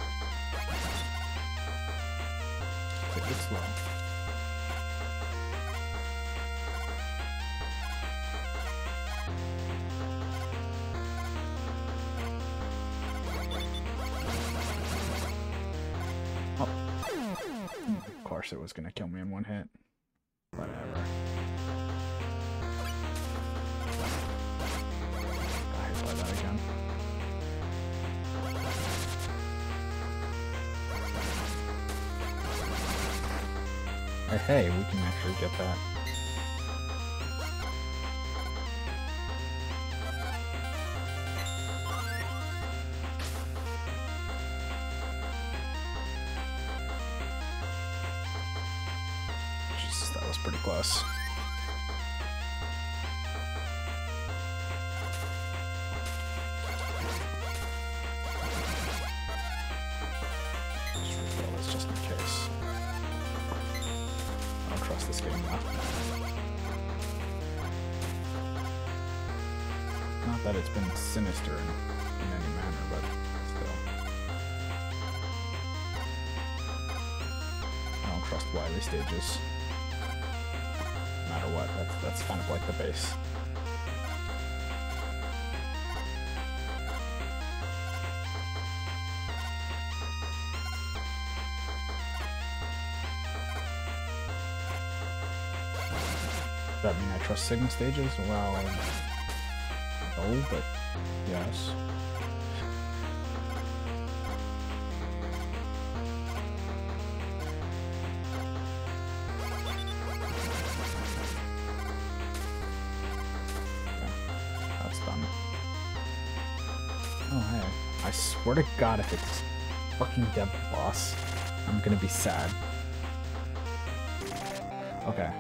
Take it slow. Oh. Of course it was gonna kill me in one hit. Whatever. Play that again. Hey, hey, we can actually get that. Jesus, that was pretty close. Just in case. I don't trust this game now. Not that it's been sinister in, in any manner, but still. I don't trust Wily stages. No matter what, that's, that's kind of like the base. Does that mean I trust Sigma stages? Well, no, but yes. Okay, that's done. Oh, hey. I swear to God, if it's fucking Dev Boss, I'm gonna be sad. Okay.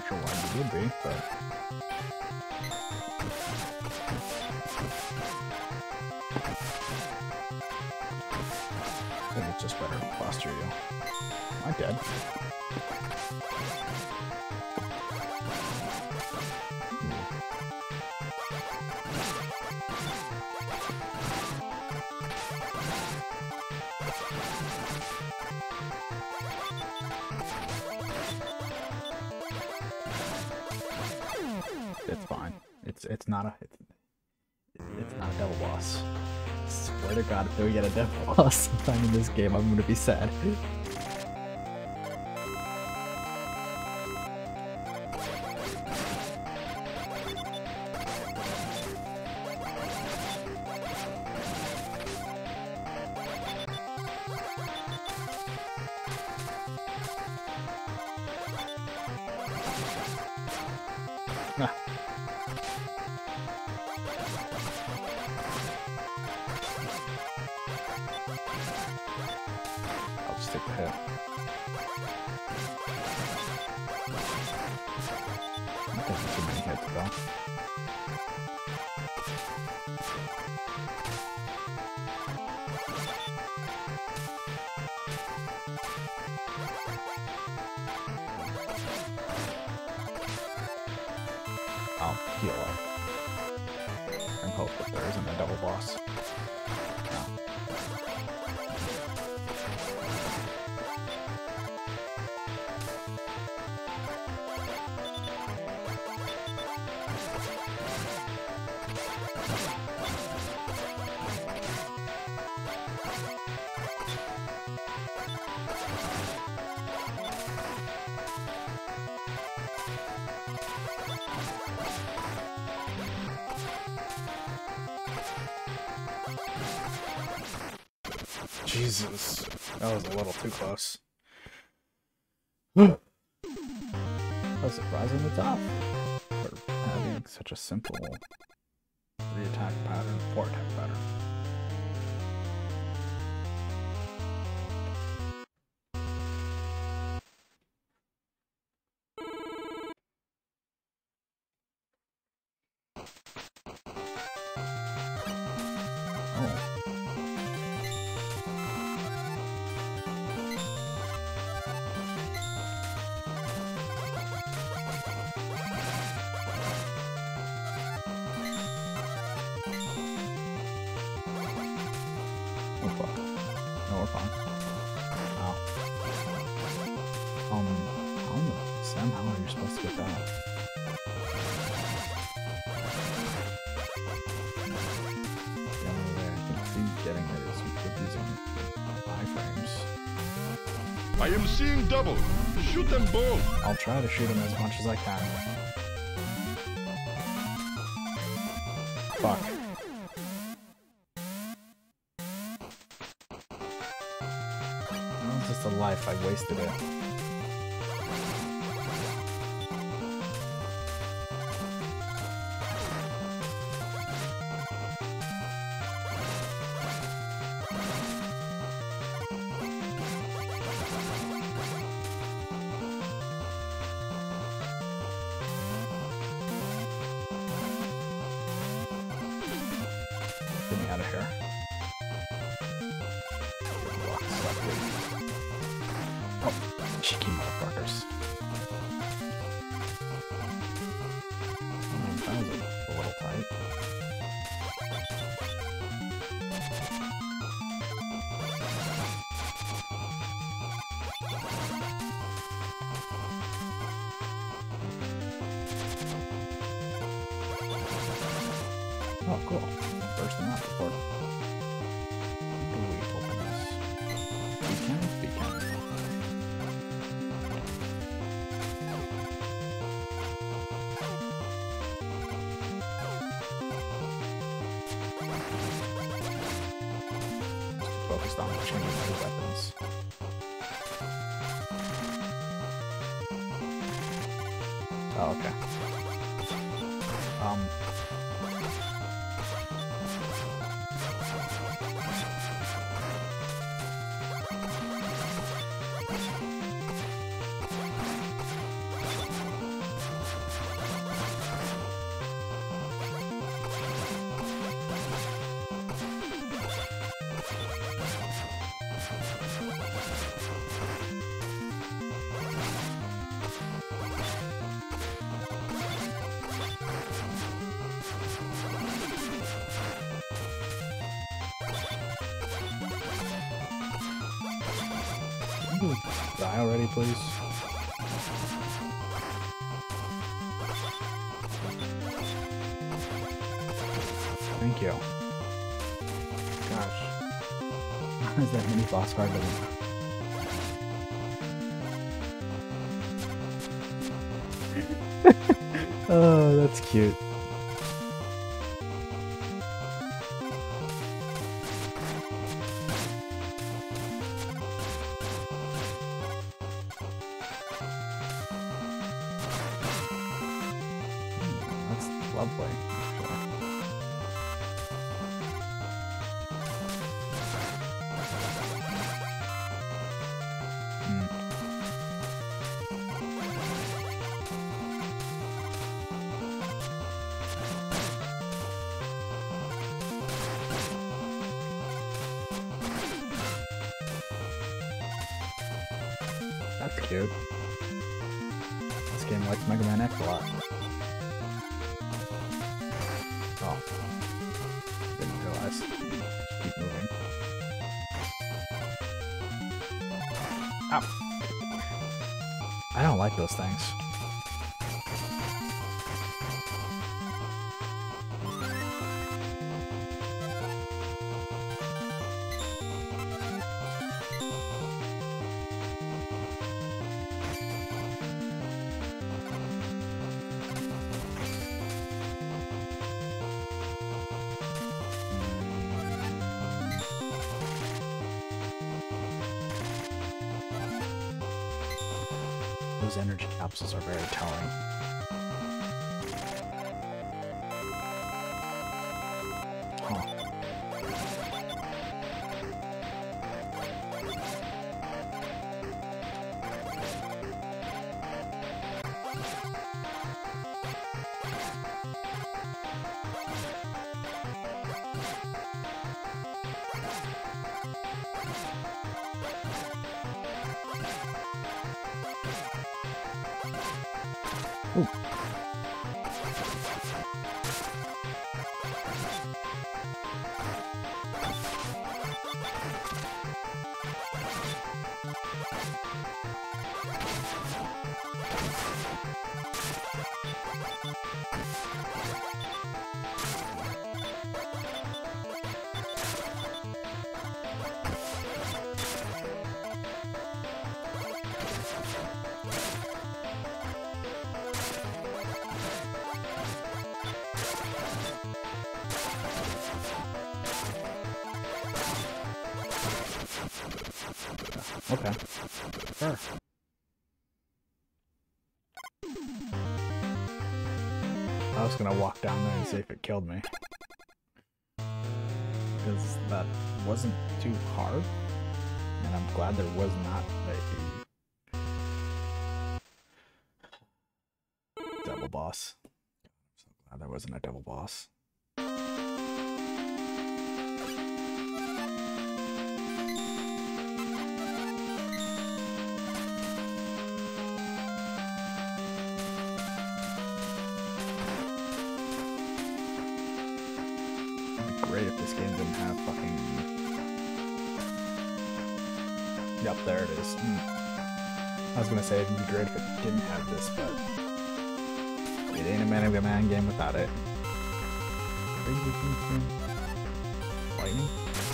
sure why you would be, but... I think it's just better to cluster you. Am I dead? It's fine. It's it's not a it's, it's not a double boss. I swear to God, if we get a double boss sometime in this game, I'm gonna be sad. Ah. I'll just take the hit. I'm taking too many hits, though. I'll heal up and hope that there isn't a double boss. No. Jesus, that was a little too close. That was surprisingly tough for having such a simple three attack pattern, four attack pattern. Oh fuck. No, we're fine. Ow. Um, I don't know. Sam, how are you supposed to get that? The only way I can see getting it is with using iframes. I am seeing double. Shoot them both. I'll try to shoot him as much as I can. Fuck. Just a life, I wasted it. Get me out of here. Oh, cheeky motherfuckers. Mm, that was a, a little tight. Oh, cool. Bursting out the portal. How do we open this? Beacon? Beacon. Focused on changing my weapons. Oh, okay. Um. Die already, please. Thank you. Gosh. Is that mini boss card that oh, that's cute. That's lovely. That's cute. This game likes Mega Man X a lot. Oh. Didn't realize. Keep moving. Ow! I don't like those things. Those energy capsules are very telling. Huh. Ooh. Okay. Sure. I was gonna walk down there and see if it killed me. Because that wasn't too hard. And I'm glad there was not a double boss. I'm so glad there wasn't a double boss. Great if this game didn't have fucking... Yep, there it is. Mm. I was gonna say it'd be great if it didn't have this, but it ain't a Mega Man game without it. Lightning?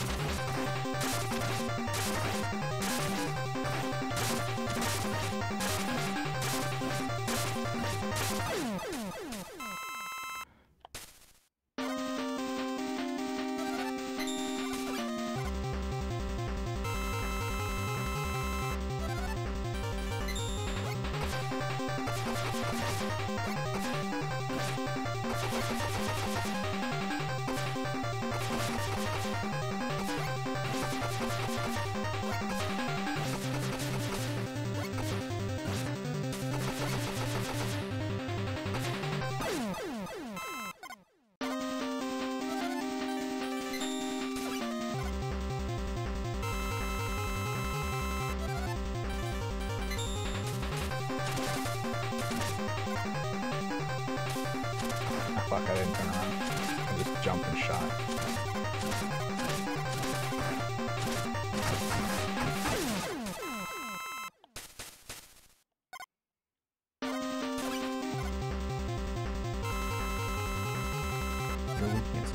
Fuck, I didn't turn around. I just jumped and shot.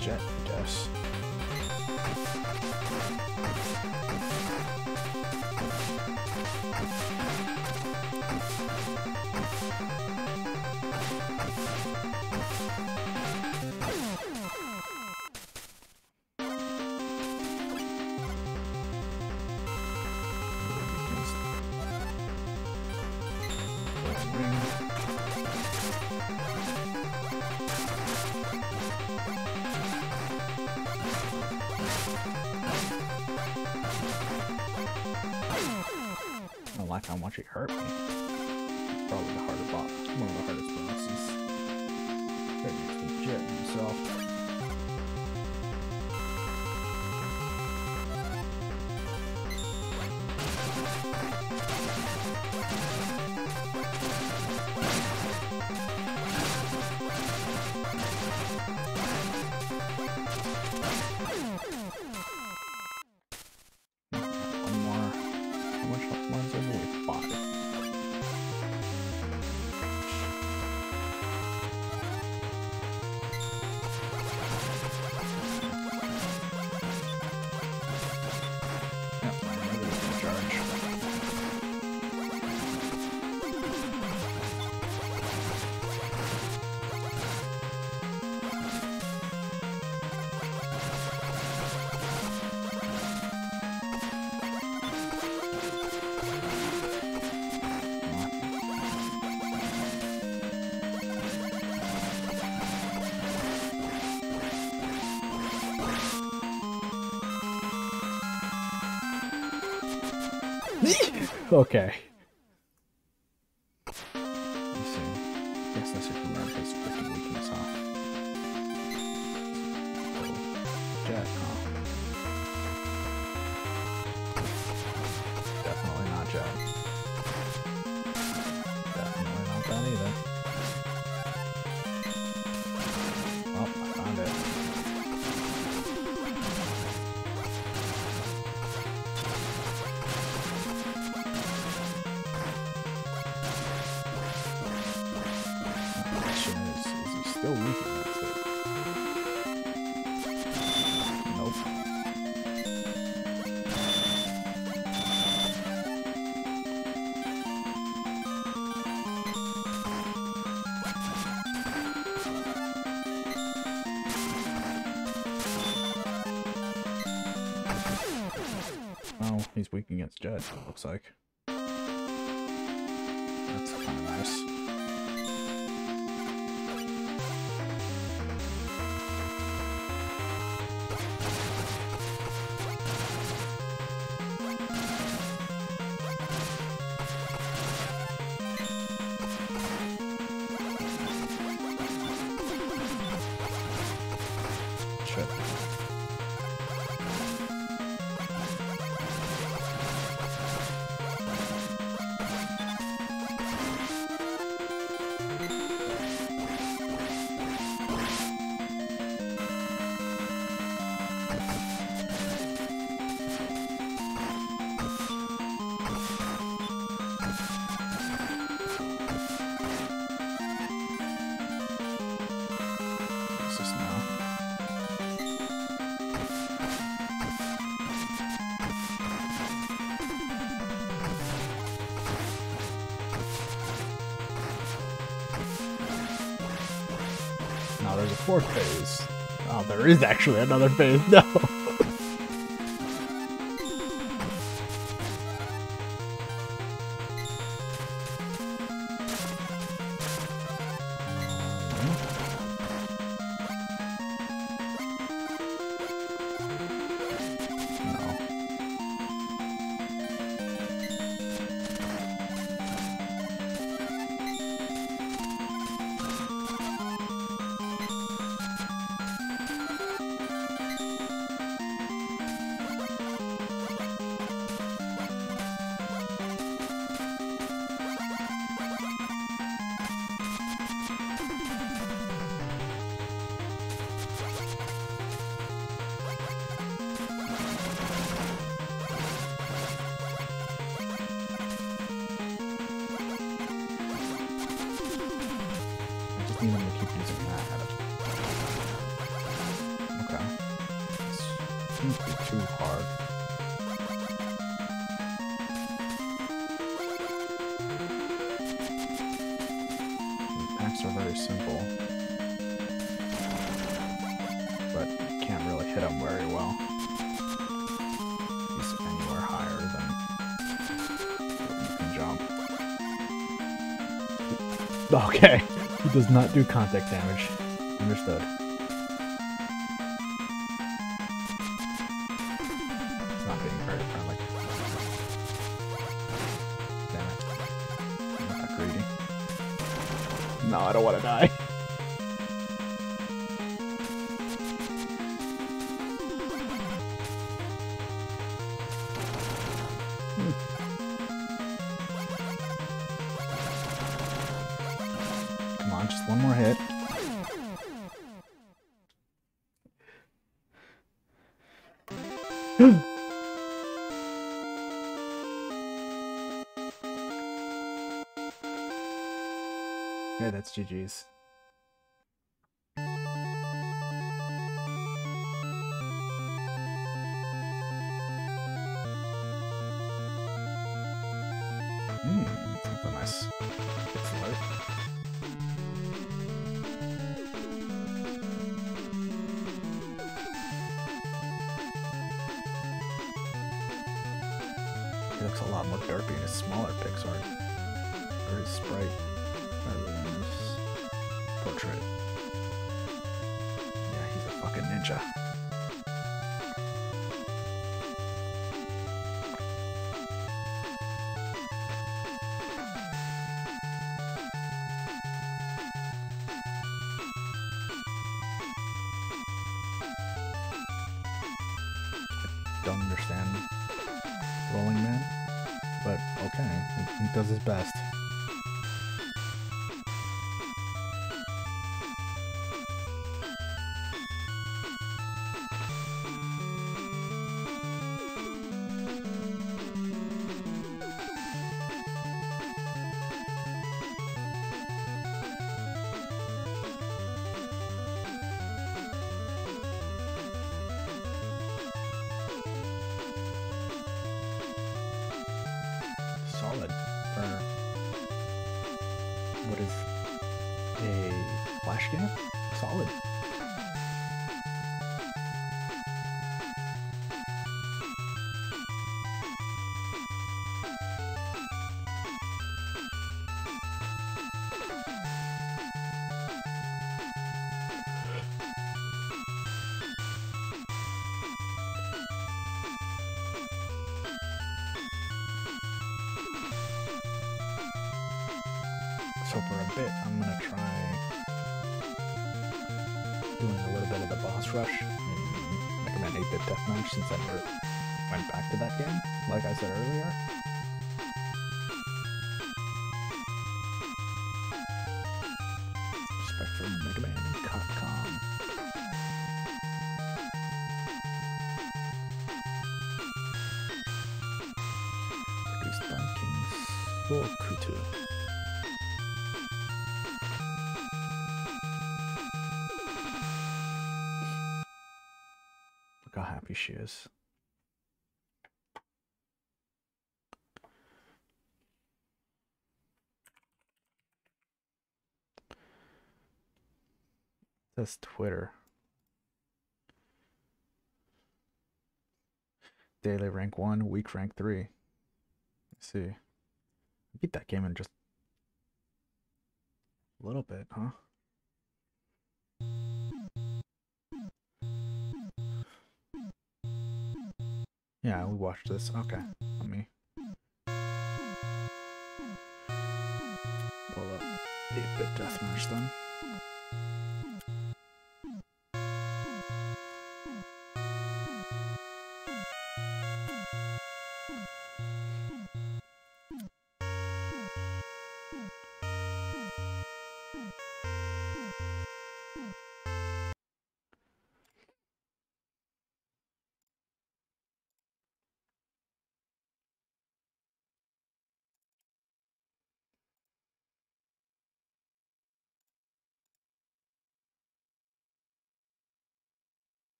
Jet, I guess. I don't like how much it hurt me. Probably the harder boss. One of the hardest bosses. Very legit himself. One more. How much health lines are there? Five. Yep, my negative can charge. Okay. Let's see. Guess that's Super Mario's freaking weakness, huh? Jet, huh? Definitely not Jet. Definitely not that either. Oh, I found it. Still weak against it. Nope. Oh, he's weak against Jet, it looks like. That's kind of nice. Shit. What's this now? Now there's a fourth phase. Oh, there is actually another phase. No. need him to keep using that. too hard. The attacks are very simple, but you can't really hit them very well. He's anywhere higher than you can jump. Okay, he does not do contact damage. Understood. It's not being very friendly. Damn it. I'm not that greedy. No, I don't want to die. Come on, just one more hit. Yeah, that's G G's. Mmm, that's a nice float. He looks a lot more derpy in his smaller pics art. Or his sprite, rather than his portrait. Yeah, he's a fucking ninja. Don't understand Rolling Man, but okay, he, he does his best. Solid for what is a Flash game? Solid. So for a bit, I'm gonna try doing a little bit of the boss rush in Mega Man eight bit Deathmatch since I never went back to that game, like I said earlier. Respect for Mega Man Capcom. Produced by King Sokutu. Look how happy she is. That's Twitter. Daily rank one, week rank three. Let's see. I beat that game in just a little bit, huh? Yeah, we watched this. Okay, let me pull up eight bit Deathmatch then.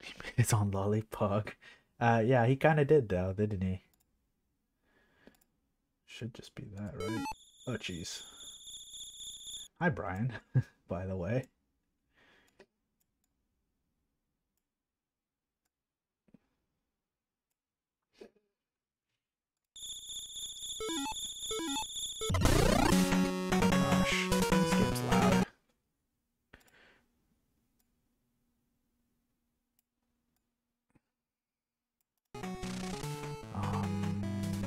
It's on Lollipug. Uh, yeah, he kind of did though, didn't he? Should just be that, right? Oh, jeez. Hi, Brian, by the way. Gosh, this game's loud. Um,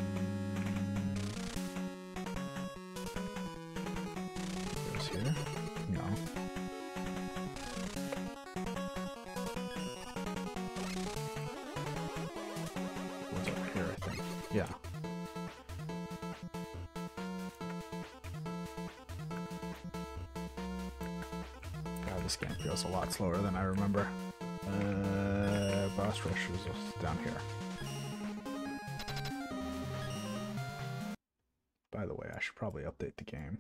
goes here? No. What's up here, I think. Yeah. God, this game feels a lot slower than I remember. Uh, boss rush is down here. By the way, I should probably update the game.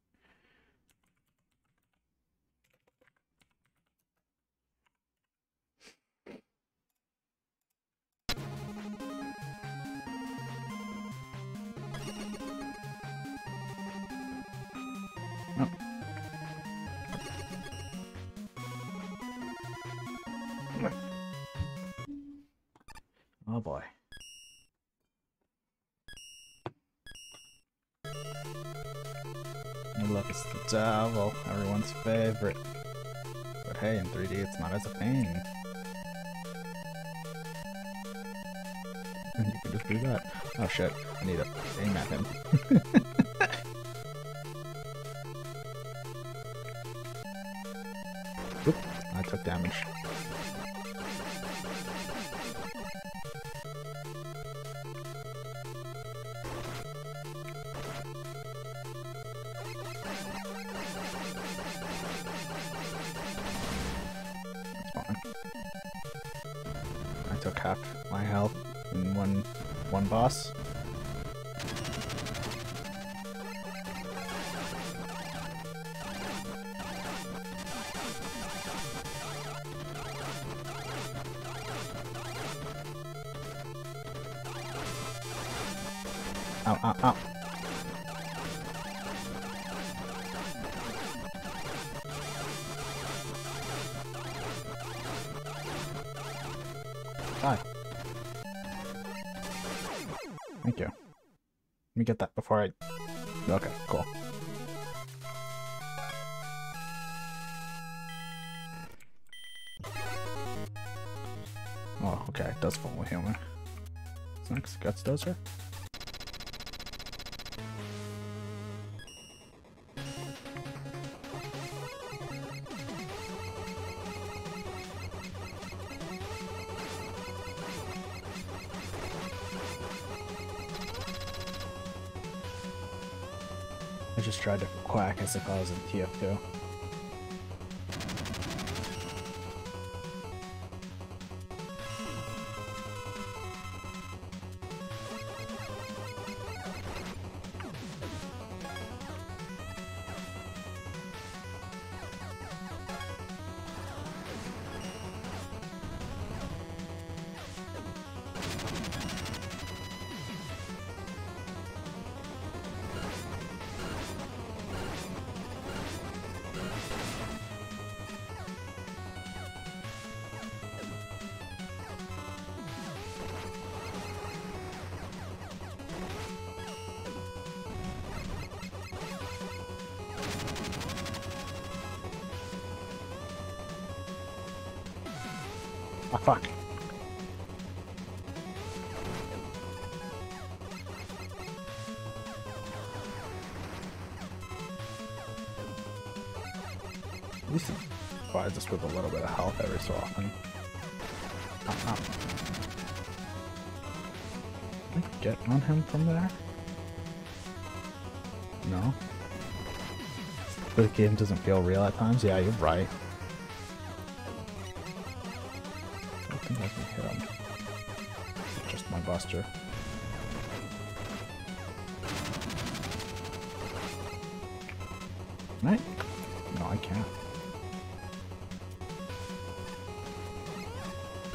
Oh. Oh boy. And look, it's the devil, everyone's favorite. But hey, in three D it's not as a pain. And you can just do that. Oh shit, I need to aim at him. Oop, I took damage. I took half my health in one one boss. Ow, ow, ow. Die. Thank you. Let me get that before I... Okay, cool. Oh, okay, it does follow human. What's next? Guts Dozer? I just tried to quack as if I was in T F two. Ah, fuck. At least it provides us with a little bit of health every so often. Ah, ah. Can I get on him from there? No? The game doesn't feel real at times? Yeah, you're right. I think I can hit him. Just my buster. Right? No, I can't.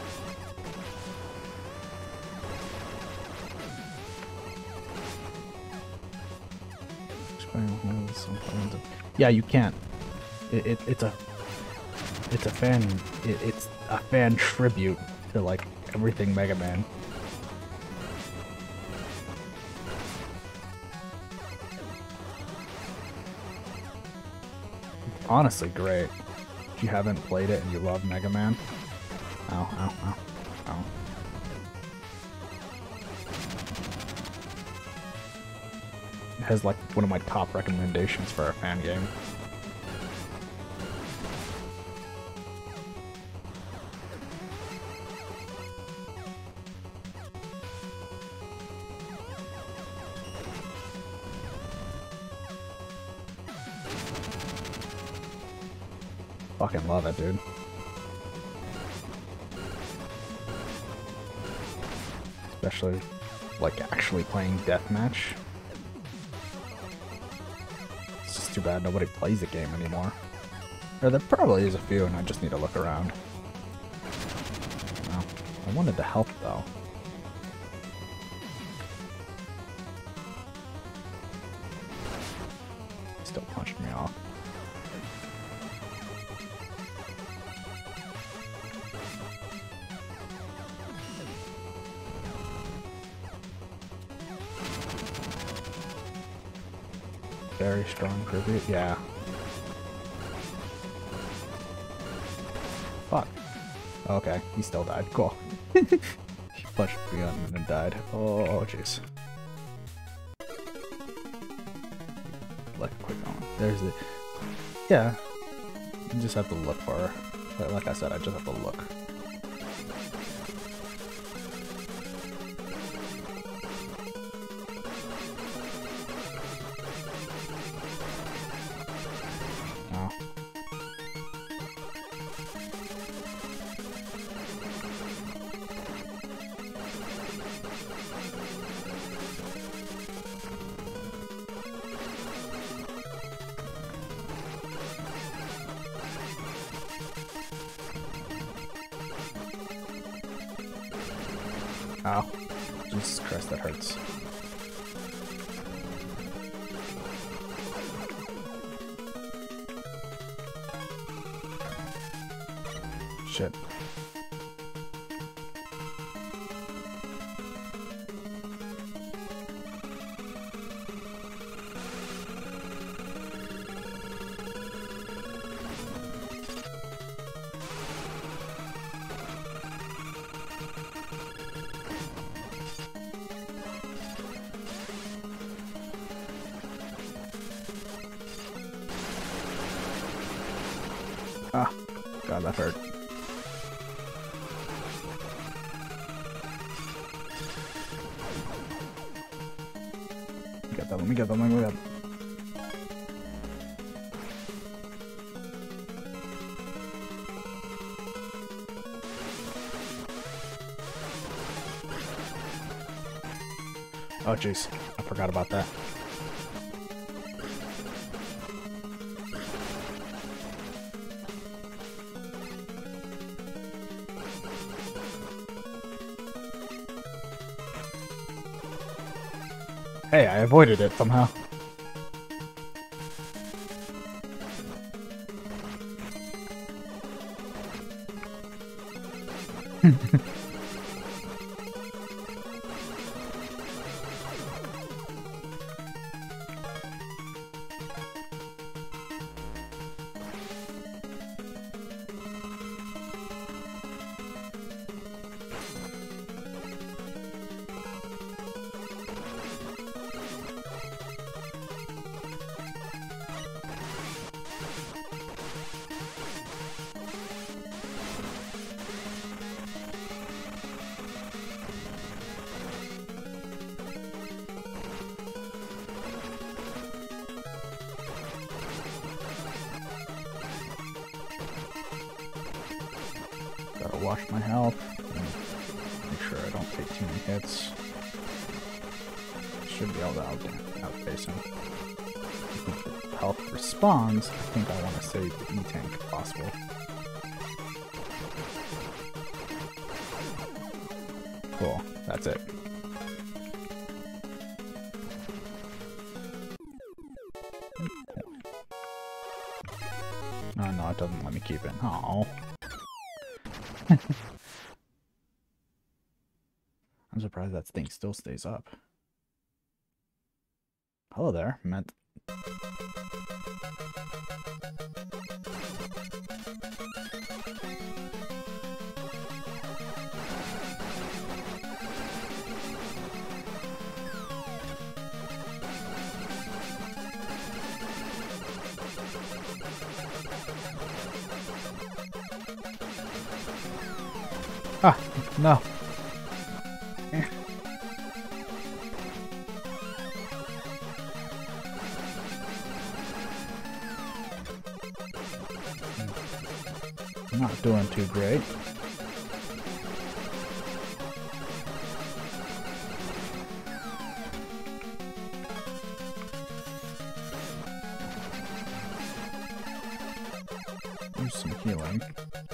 Yeah, you can't. It, it it's a it's a fan it, it's a fan tribute to like everything Mega Man. Honestly, great. If you haven't played it and you love Mega Man, ow, ow, ow, ow. It has like one of my top recommendations for a fan game. Fucking love it, dude. Especially, like, actually playing deathmatch. It's just too bad nobody plays the game anymore. Or there probably is a few, and I just need to look around. Oh, I wanted the health, though. Still punched me off. Very strong tribute, yeah. Fuck. Okay, he still died. Cool. He punched the gun and then died. Oh, jeez. Like, quick on. There's the. Yeah. You just have to look for her. But like I said, I just have to look. Ow. Jesus Christ, that hurts. Shit. Ah, God, that hurt. Get that, let me get that, let me get that. Oh, jeez, I forgot about that. Hey, I avoided it somehow. Gotta watch my health. Make sure I don't take too many hits. Should be able to out outface him. If the health respawns, I think I want to save the E-tank if possible. Cool, that's it. no, it doesn't let me keep it. Oh. I'm surprised that thing still stays up. Hello there, Matt. Ah, no. Eh. Not doing too great. Use some healing.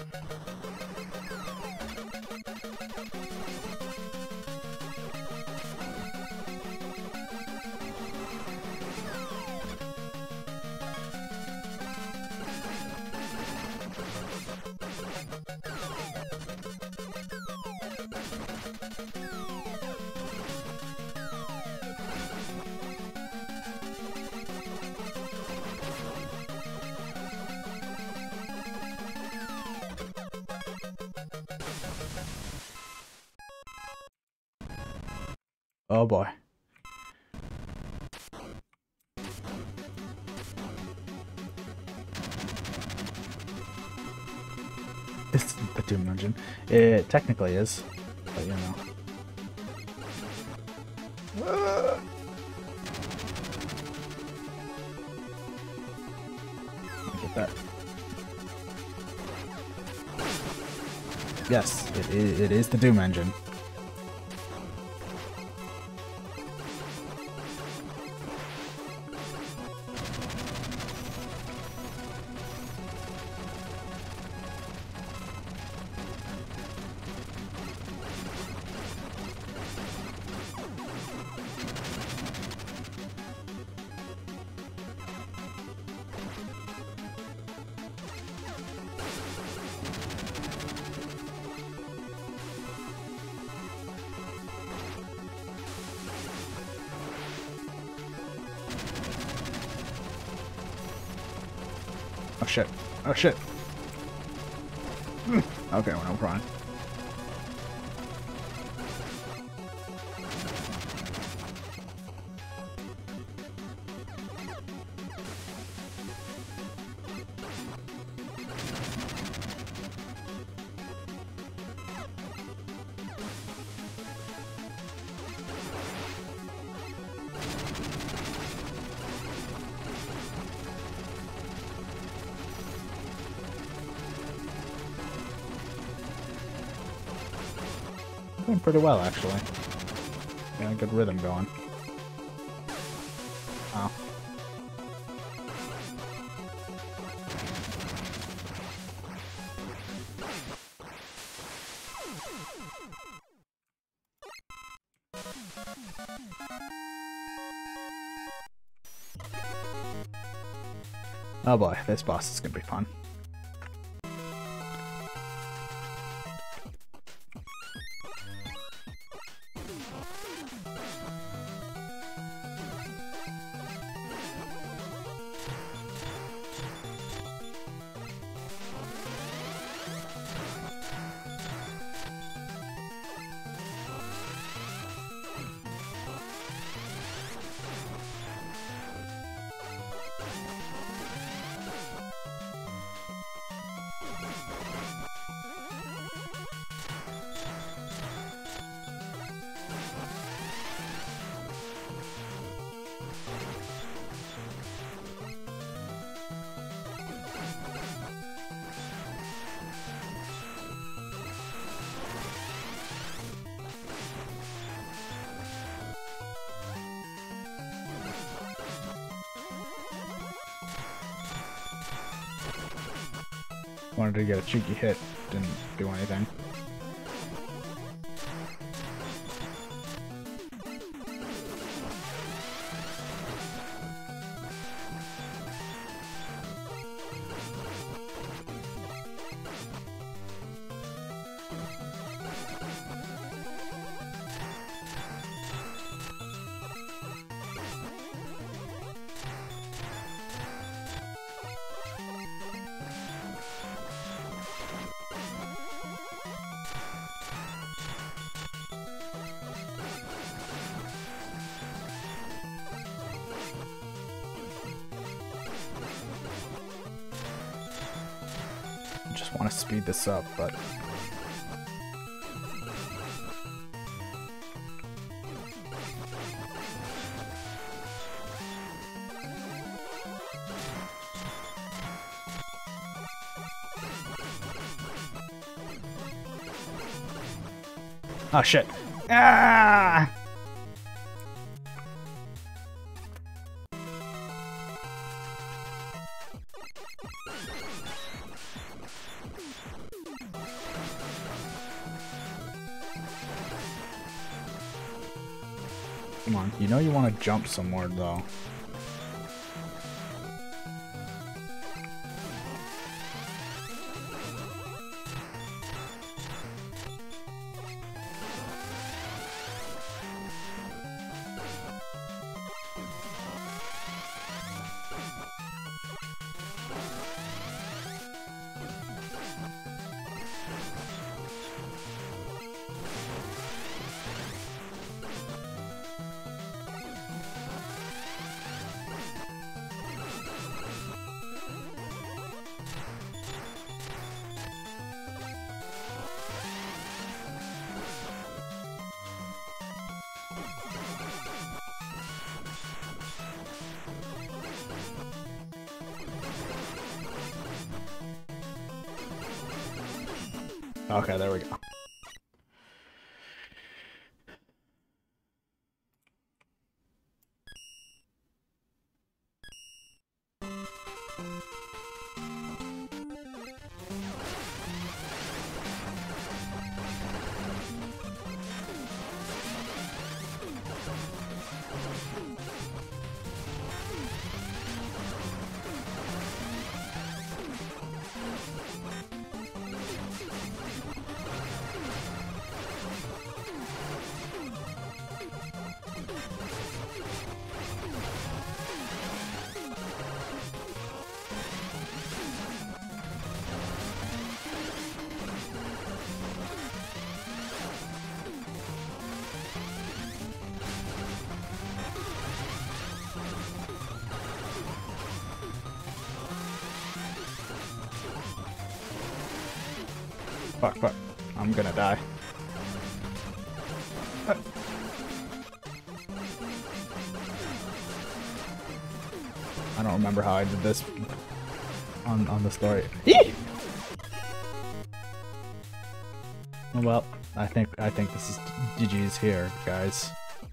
Oh boy. It's the Doom Dungeon. It technically is, but you know. Uh. Get that. Yes, it is, it is the Doom engine. Oh shit. Oh shit. Okay, well, no problem. Doing pretty well, actually. Got a good rhythm going. Oh. Oh boy, this boss is gonna be fun. Wanted to get a cheeky hit, didn't do anything. just want to speed this up, but... Oh shit. Ah! Come on, you know you want to jump somewhere though. Okay, there we go. Fuck, fuck. I'm gonna die. Uh. I don't remember how I did this on, on the story. Eee! Well, I think I think this is G G's here, guys.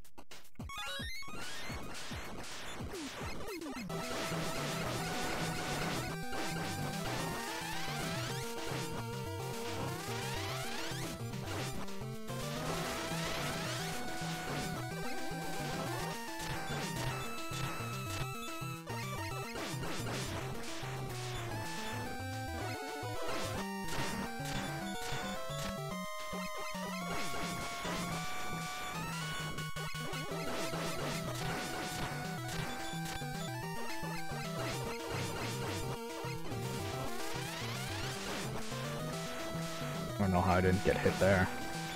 I don't know how I didn't get hit there.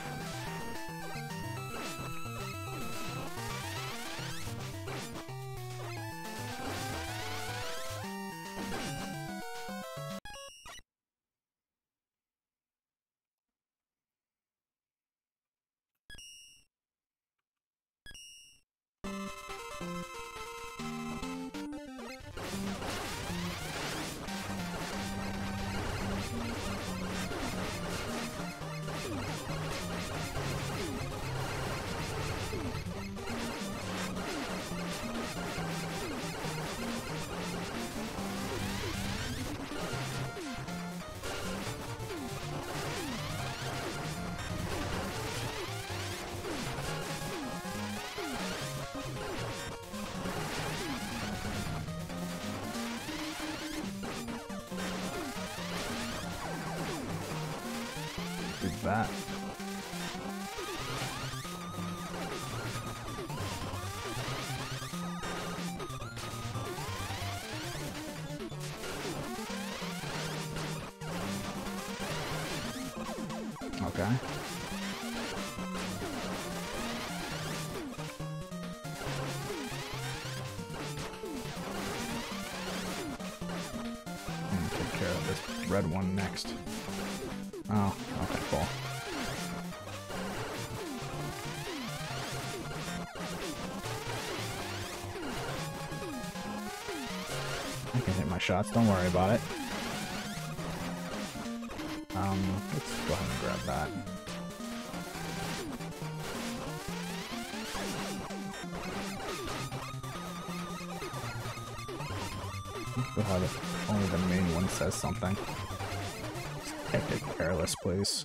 Who's that? Okay. I'm gonna take care of this red one next. Oh, okay, cool. I can hit my shots, don't worry about it. Um, let's go ahead and grab that. Go ahead, if only the main one says something. Epic careless, please.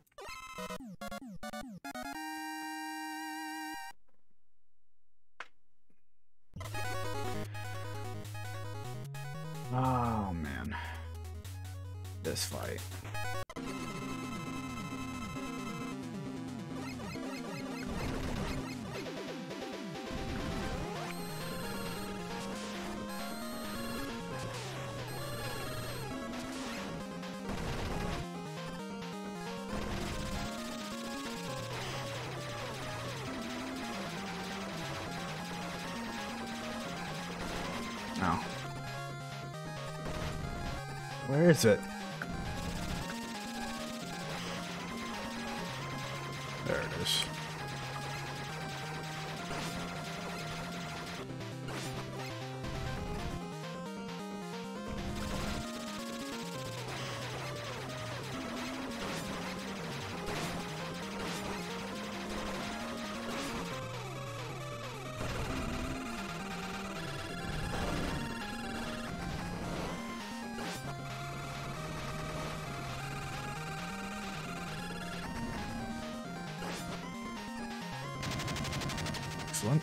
Oh man, this fight. Oh. Where is it? There it is. Excellent.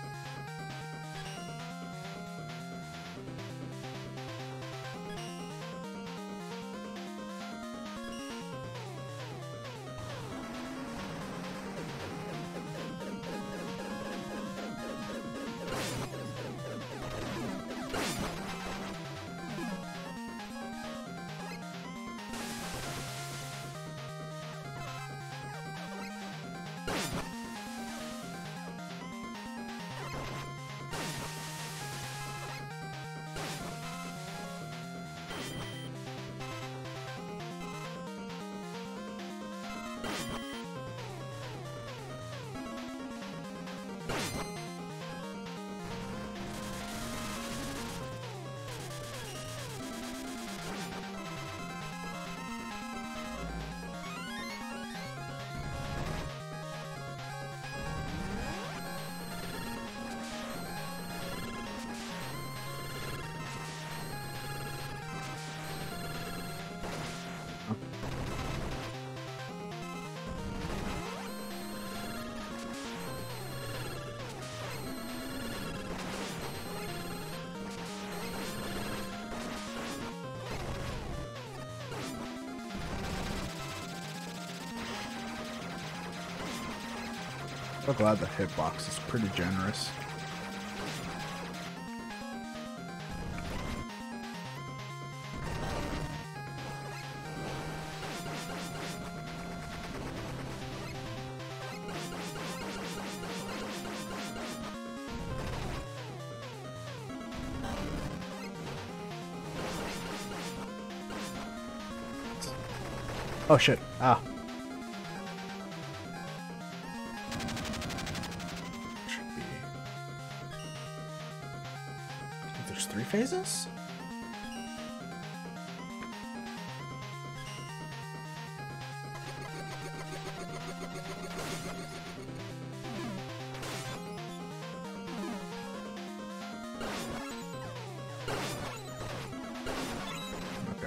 So glad the hitbox is pretty generous. Oh shit. Ah. Should be. I think there's three phases? Okay.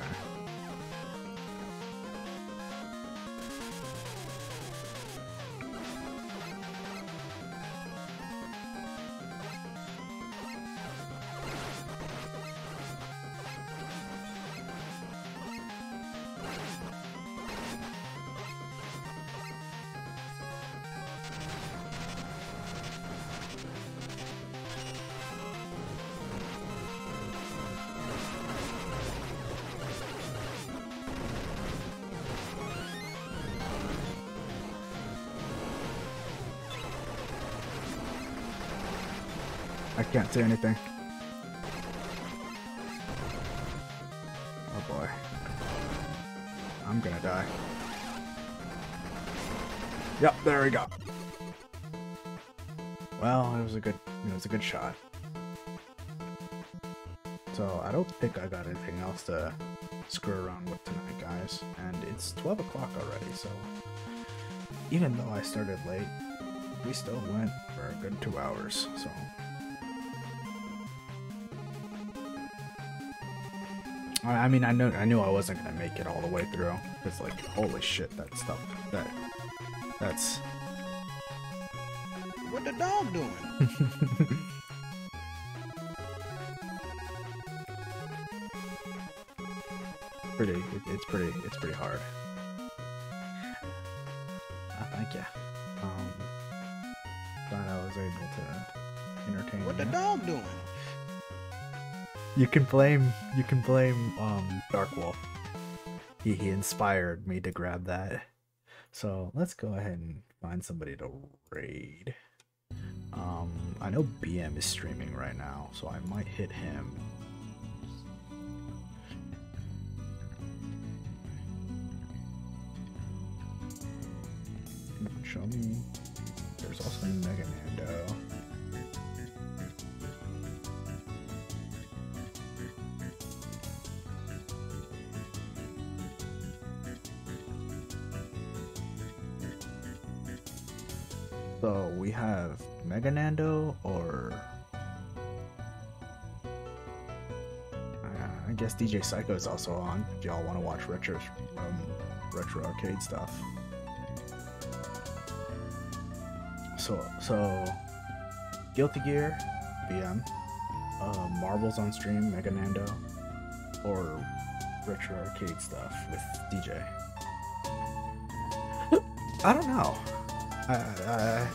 I can't say anything. boy. I'm gonna die. Yep, there we go. Well, it was a good, it was a good shot. So I don't think I got anything else to screw around with tonight, guys. And it's twelve o'clock already, so even though I started late, we still went for a good two hours. So I mean, I know I knew I wasn't gonna make it all the way through because, like, holy shit, that stuff that that's. What the dog doing? pretty. It, it's pretty. It's pretty hard. Oh, thank you. Um, glad I was able to entertain What you. the dog doing? You can blame. You can blame um Dark Wolf. He he inspired me to grab that. So let's go ahead and find somebody to raid. Um, I know B M is streaming right now, so I might hit him. Show me. There's also Mega Nando. So we have Mega Nando or uh, I guess D J Psycho is also on if y'all want to watch retro um, retro arcade stuff. So so Guilty Gear, B M, uh, Marvel's on stream, Mega Nando, or retro arcade stuff with D J. I don't know. I, I,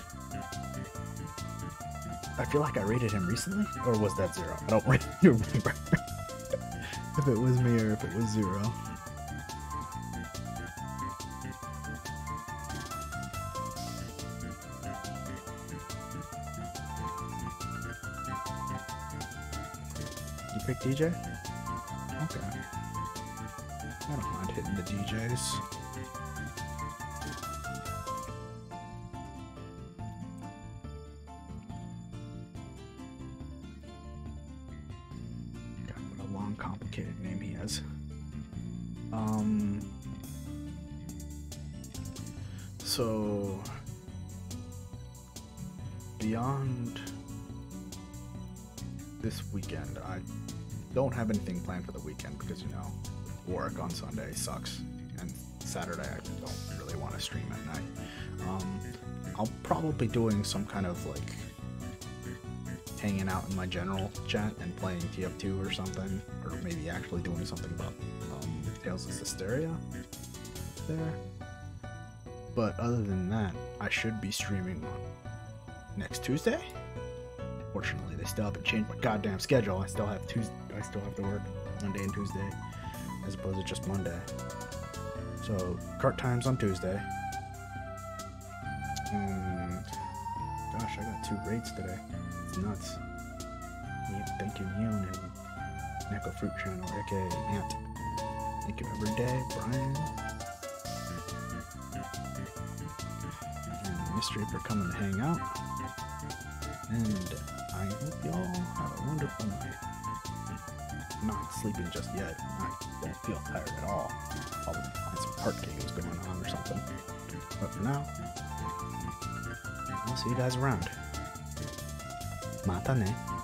I feel like I rated him recently, or was that zero? I don't really remember if it was me or if it was zero. You pick D J? Okay. I don't mind hitting the D Js. Complicated name he has. Um. So beyond this weekend, I don't have anything planned for the weekend because, you know, work on Sunday sucks, and Saturday I don't really want to stream at night. Um, I'll probably be doing some kind of like hanging out in my general chat and playing T F two or something, or maybe actually doing something about um, Tales of Systeria there. But other than that, I should be streaming on next Tuesday. Fortunately, they still haven't changed my goddamn schedule. I still have Tuesday. I still have to work Monday and Tuesday, as opposed to just Monday. So cart times on Tuesday. And gosh, I got two raids today. It's nuts. Yeah, thank you, Neon and Neko Fruit Channel, aka Ant. Thank you every day, Brian. And Mystery for coming to hang out. And I hope y'all have a wonderful night. I'm not sleeping just yet. I don't feel tired at all. I'll find some heart games going on or something. But for now, I'll see you guys around. Mata ne.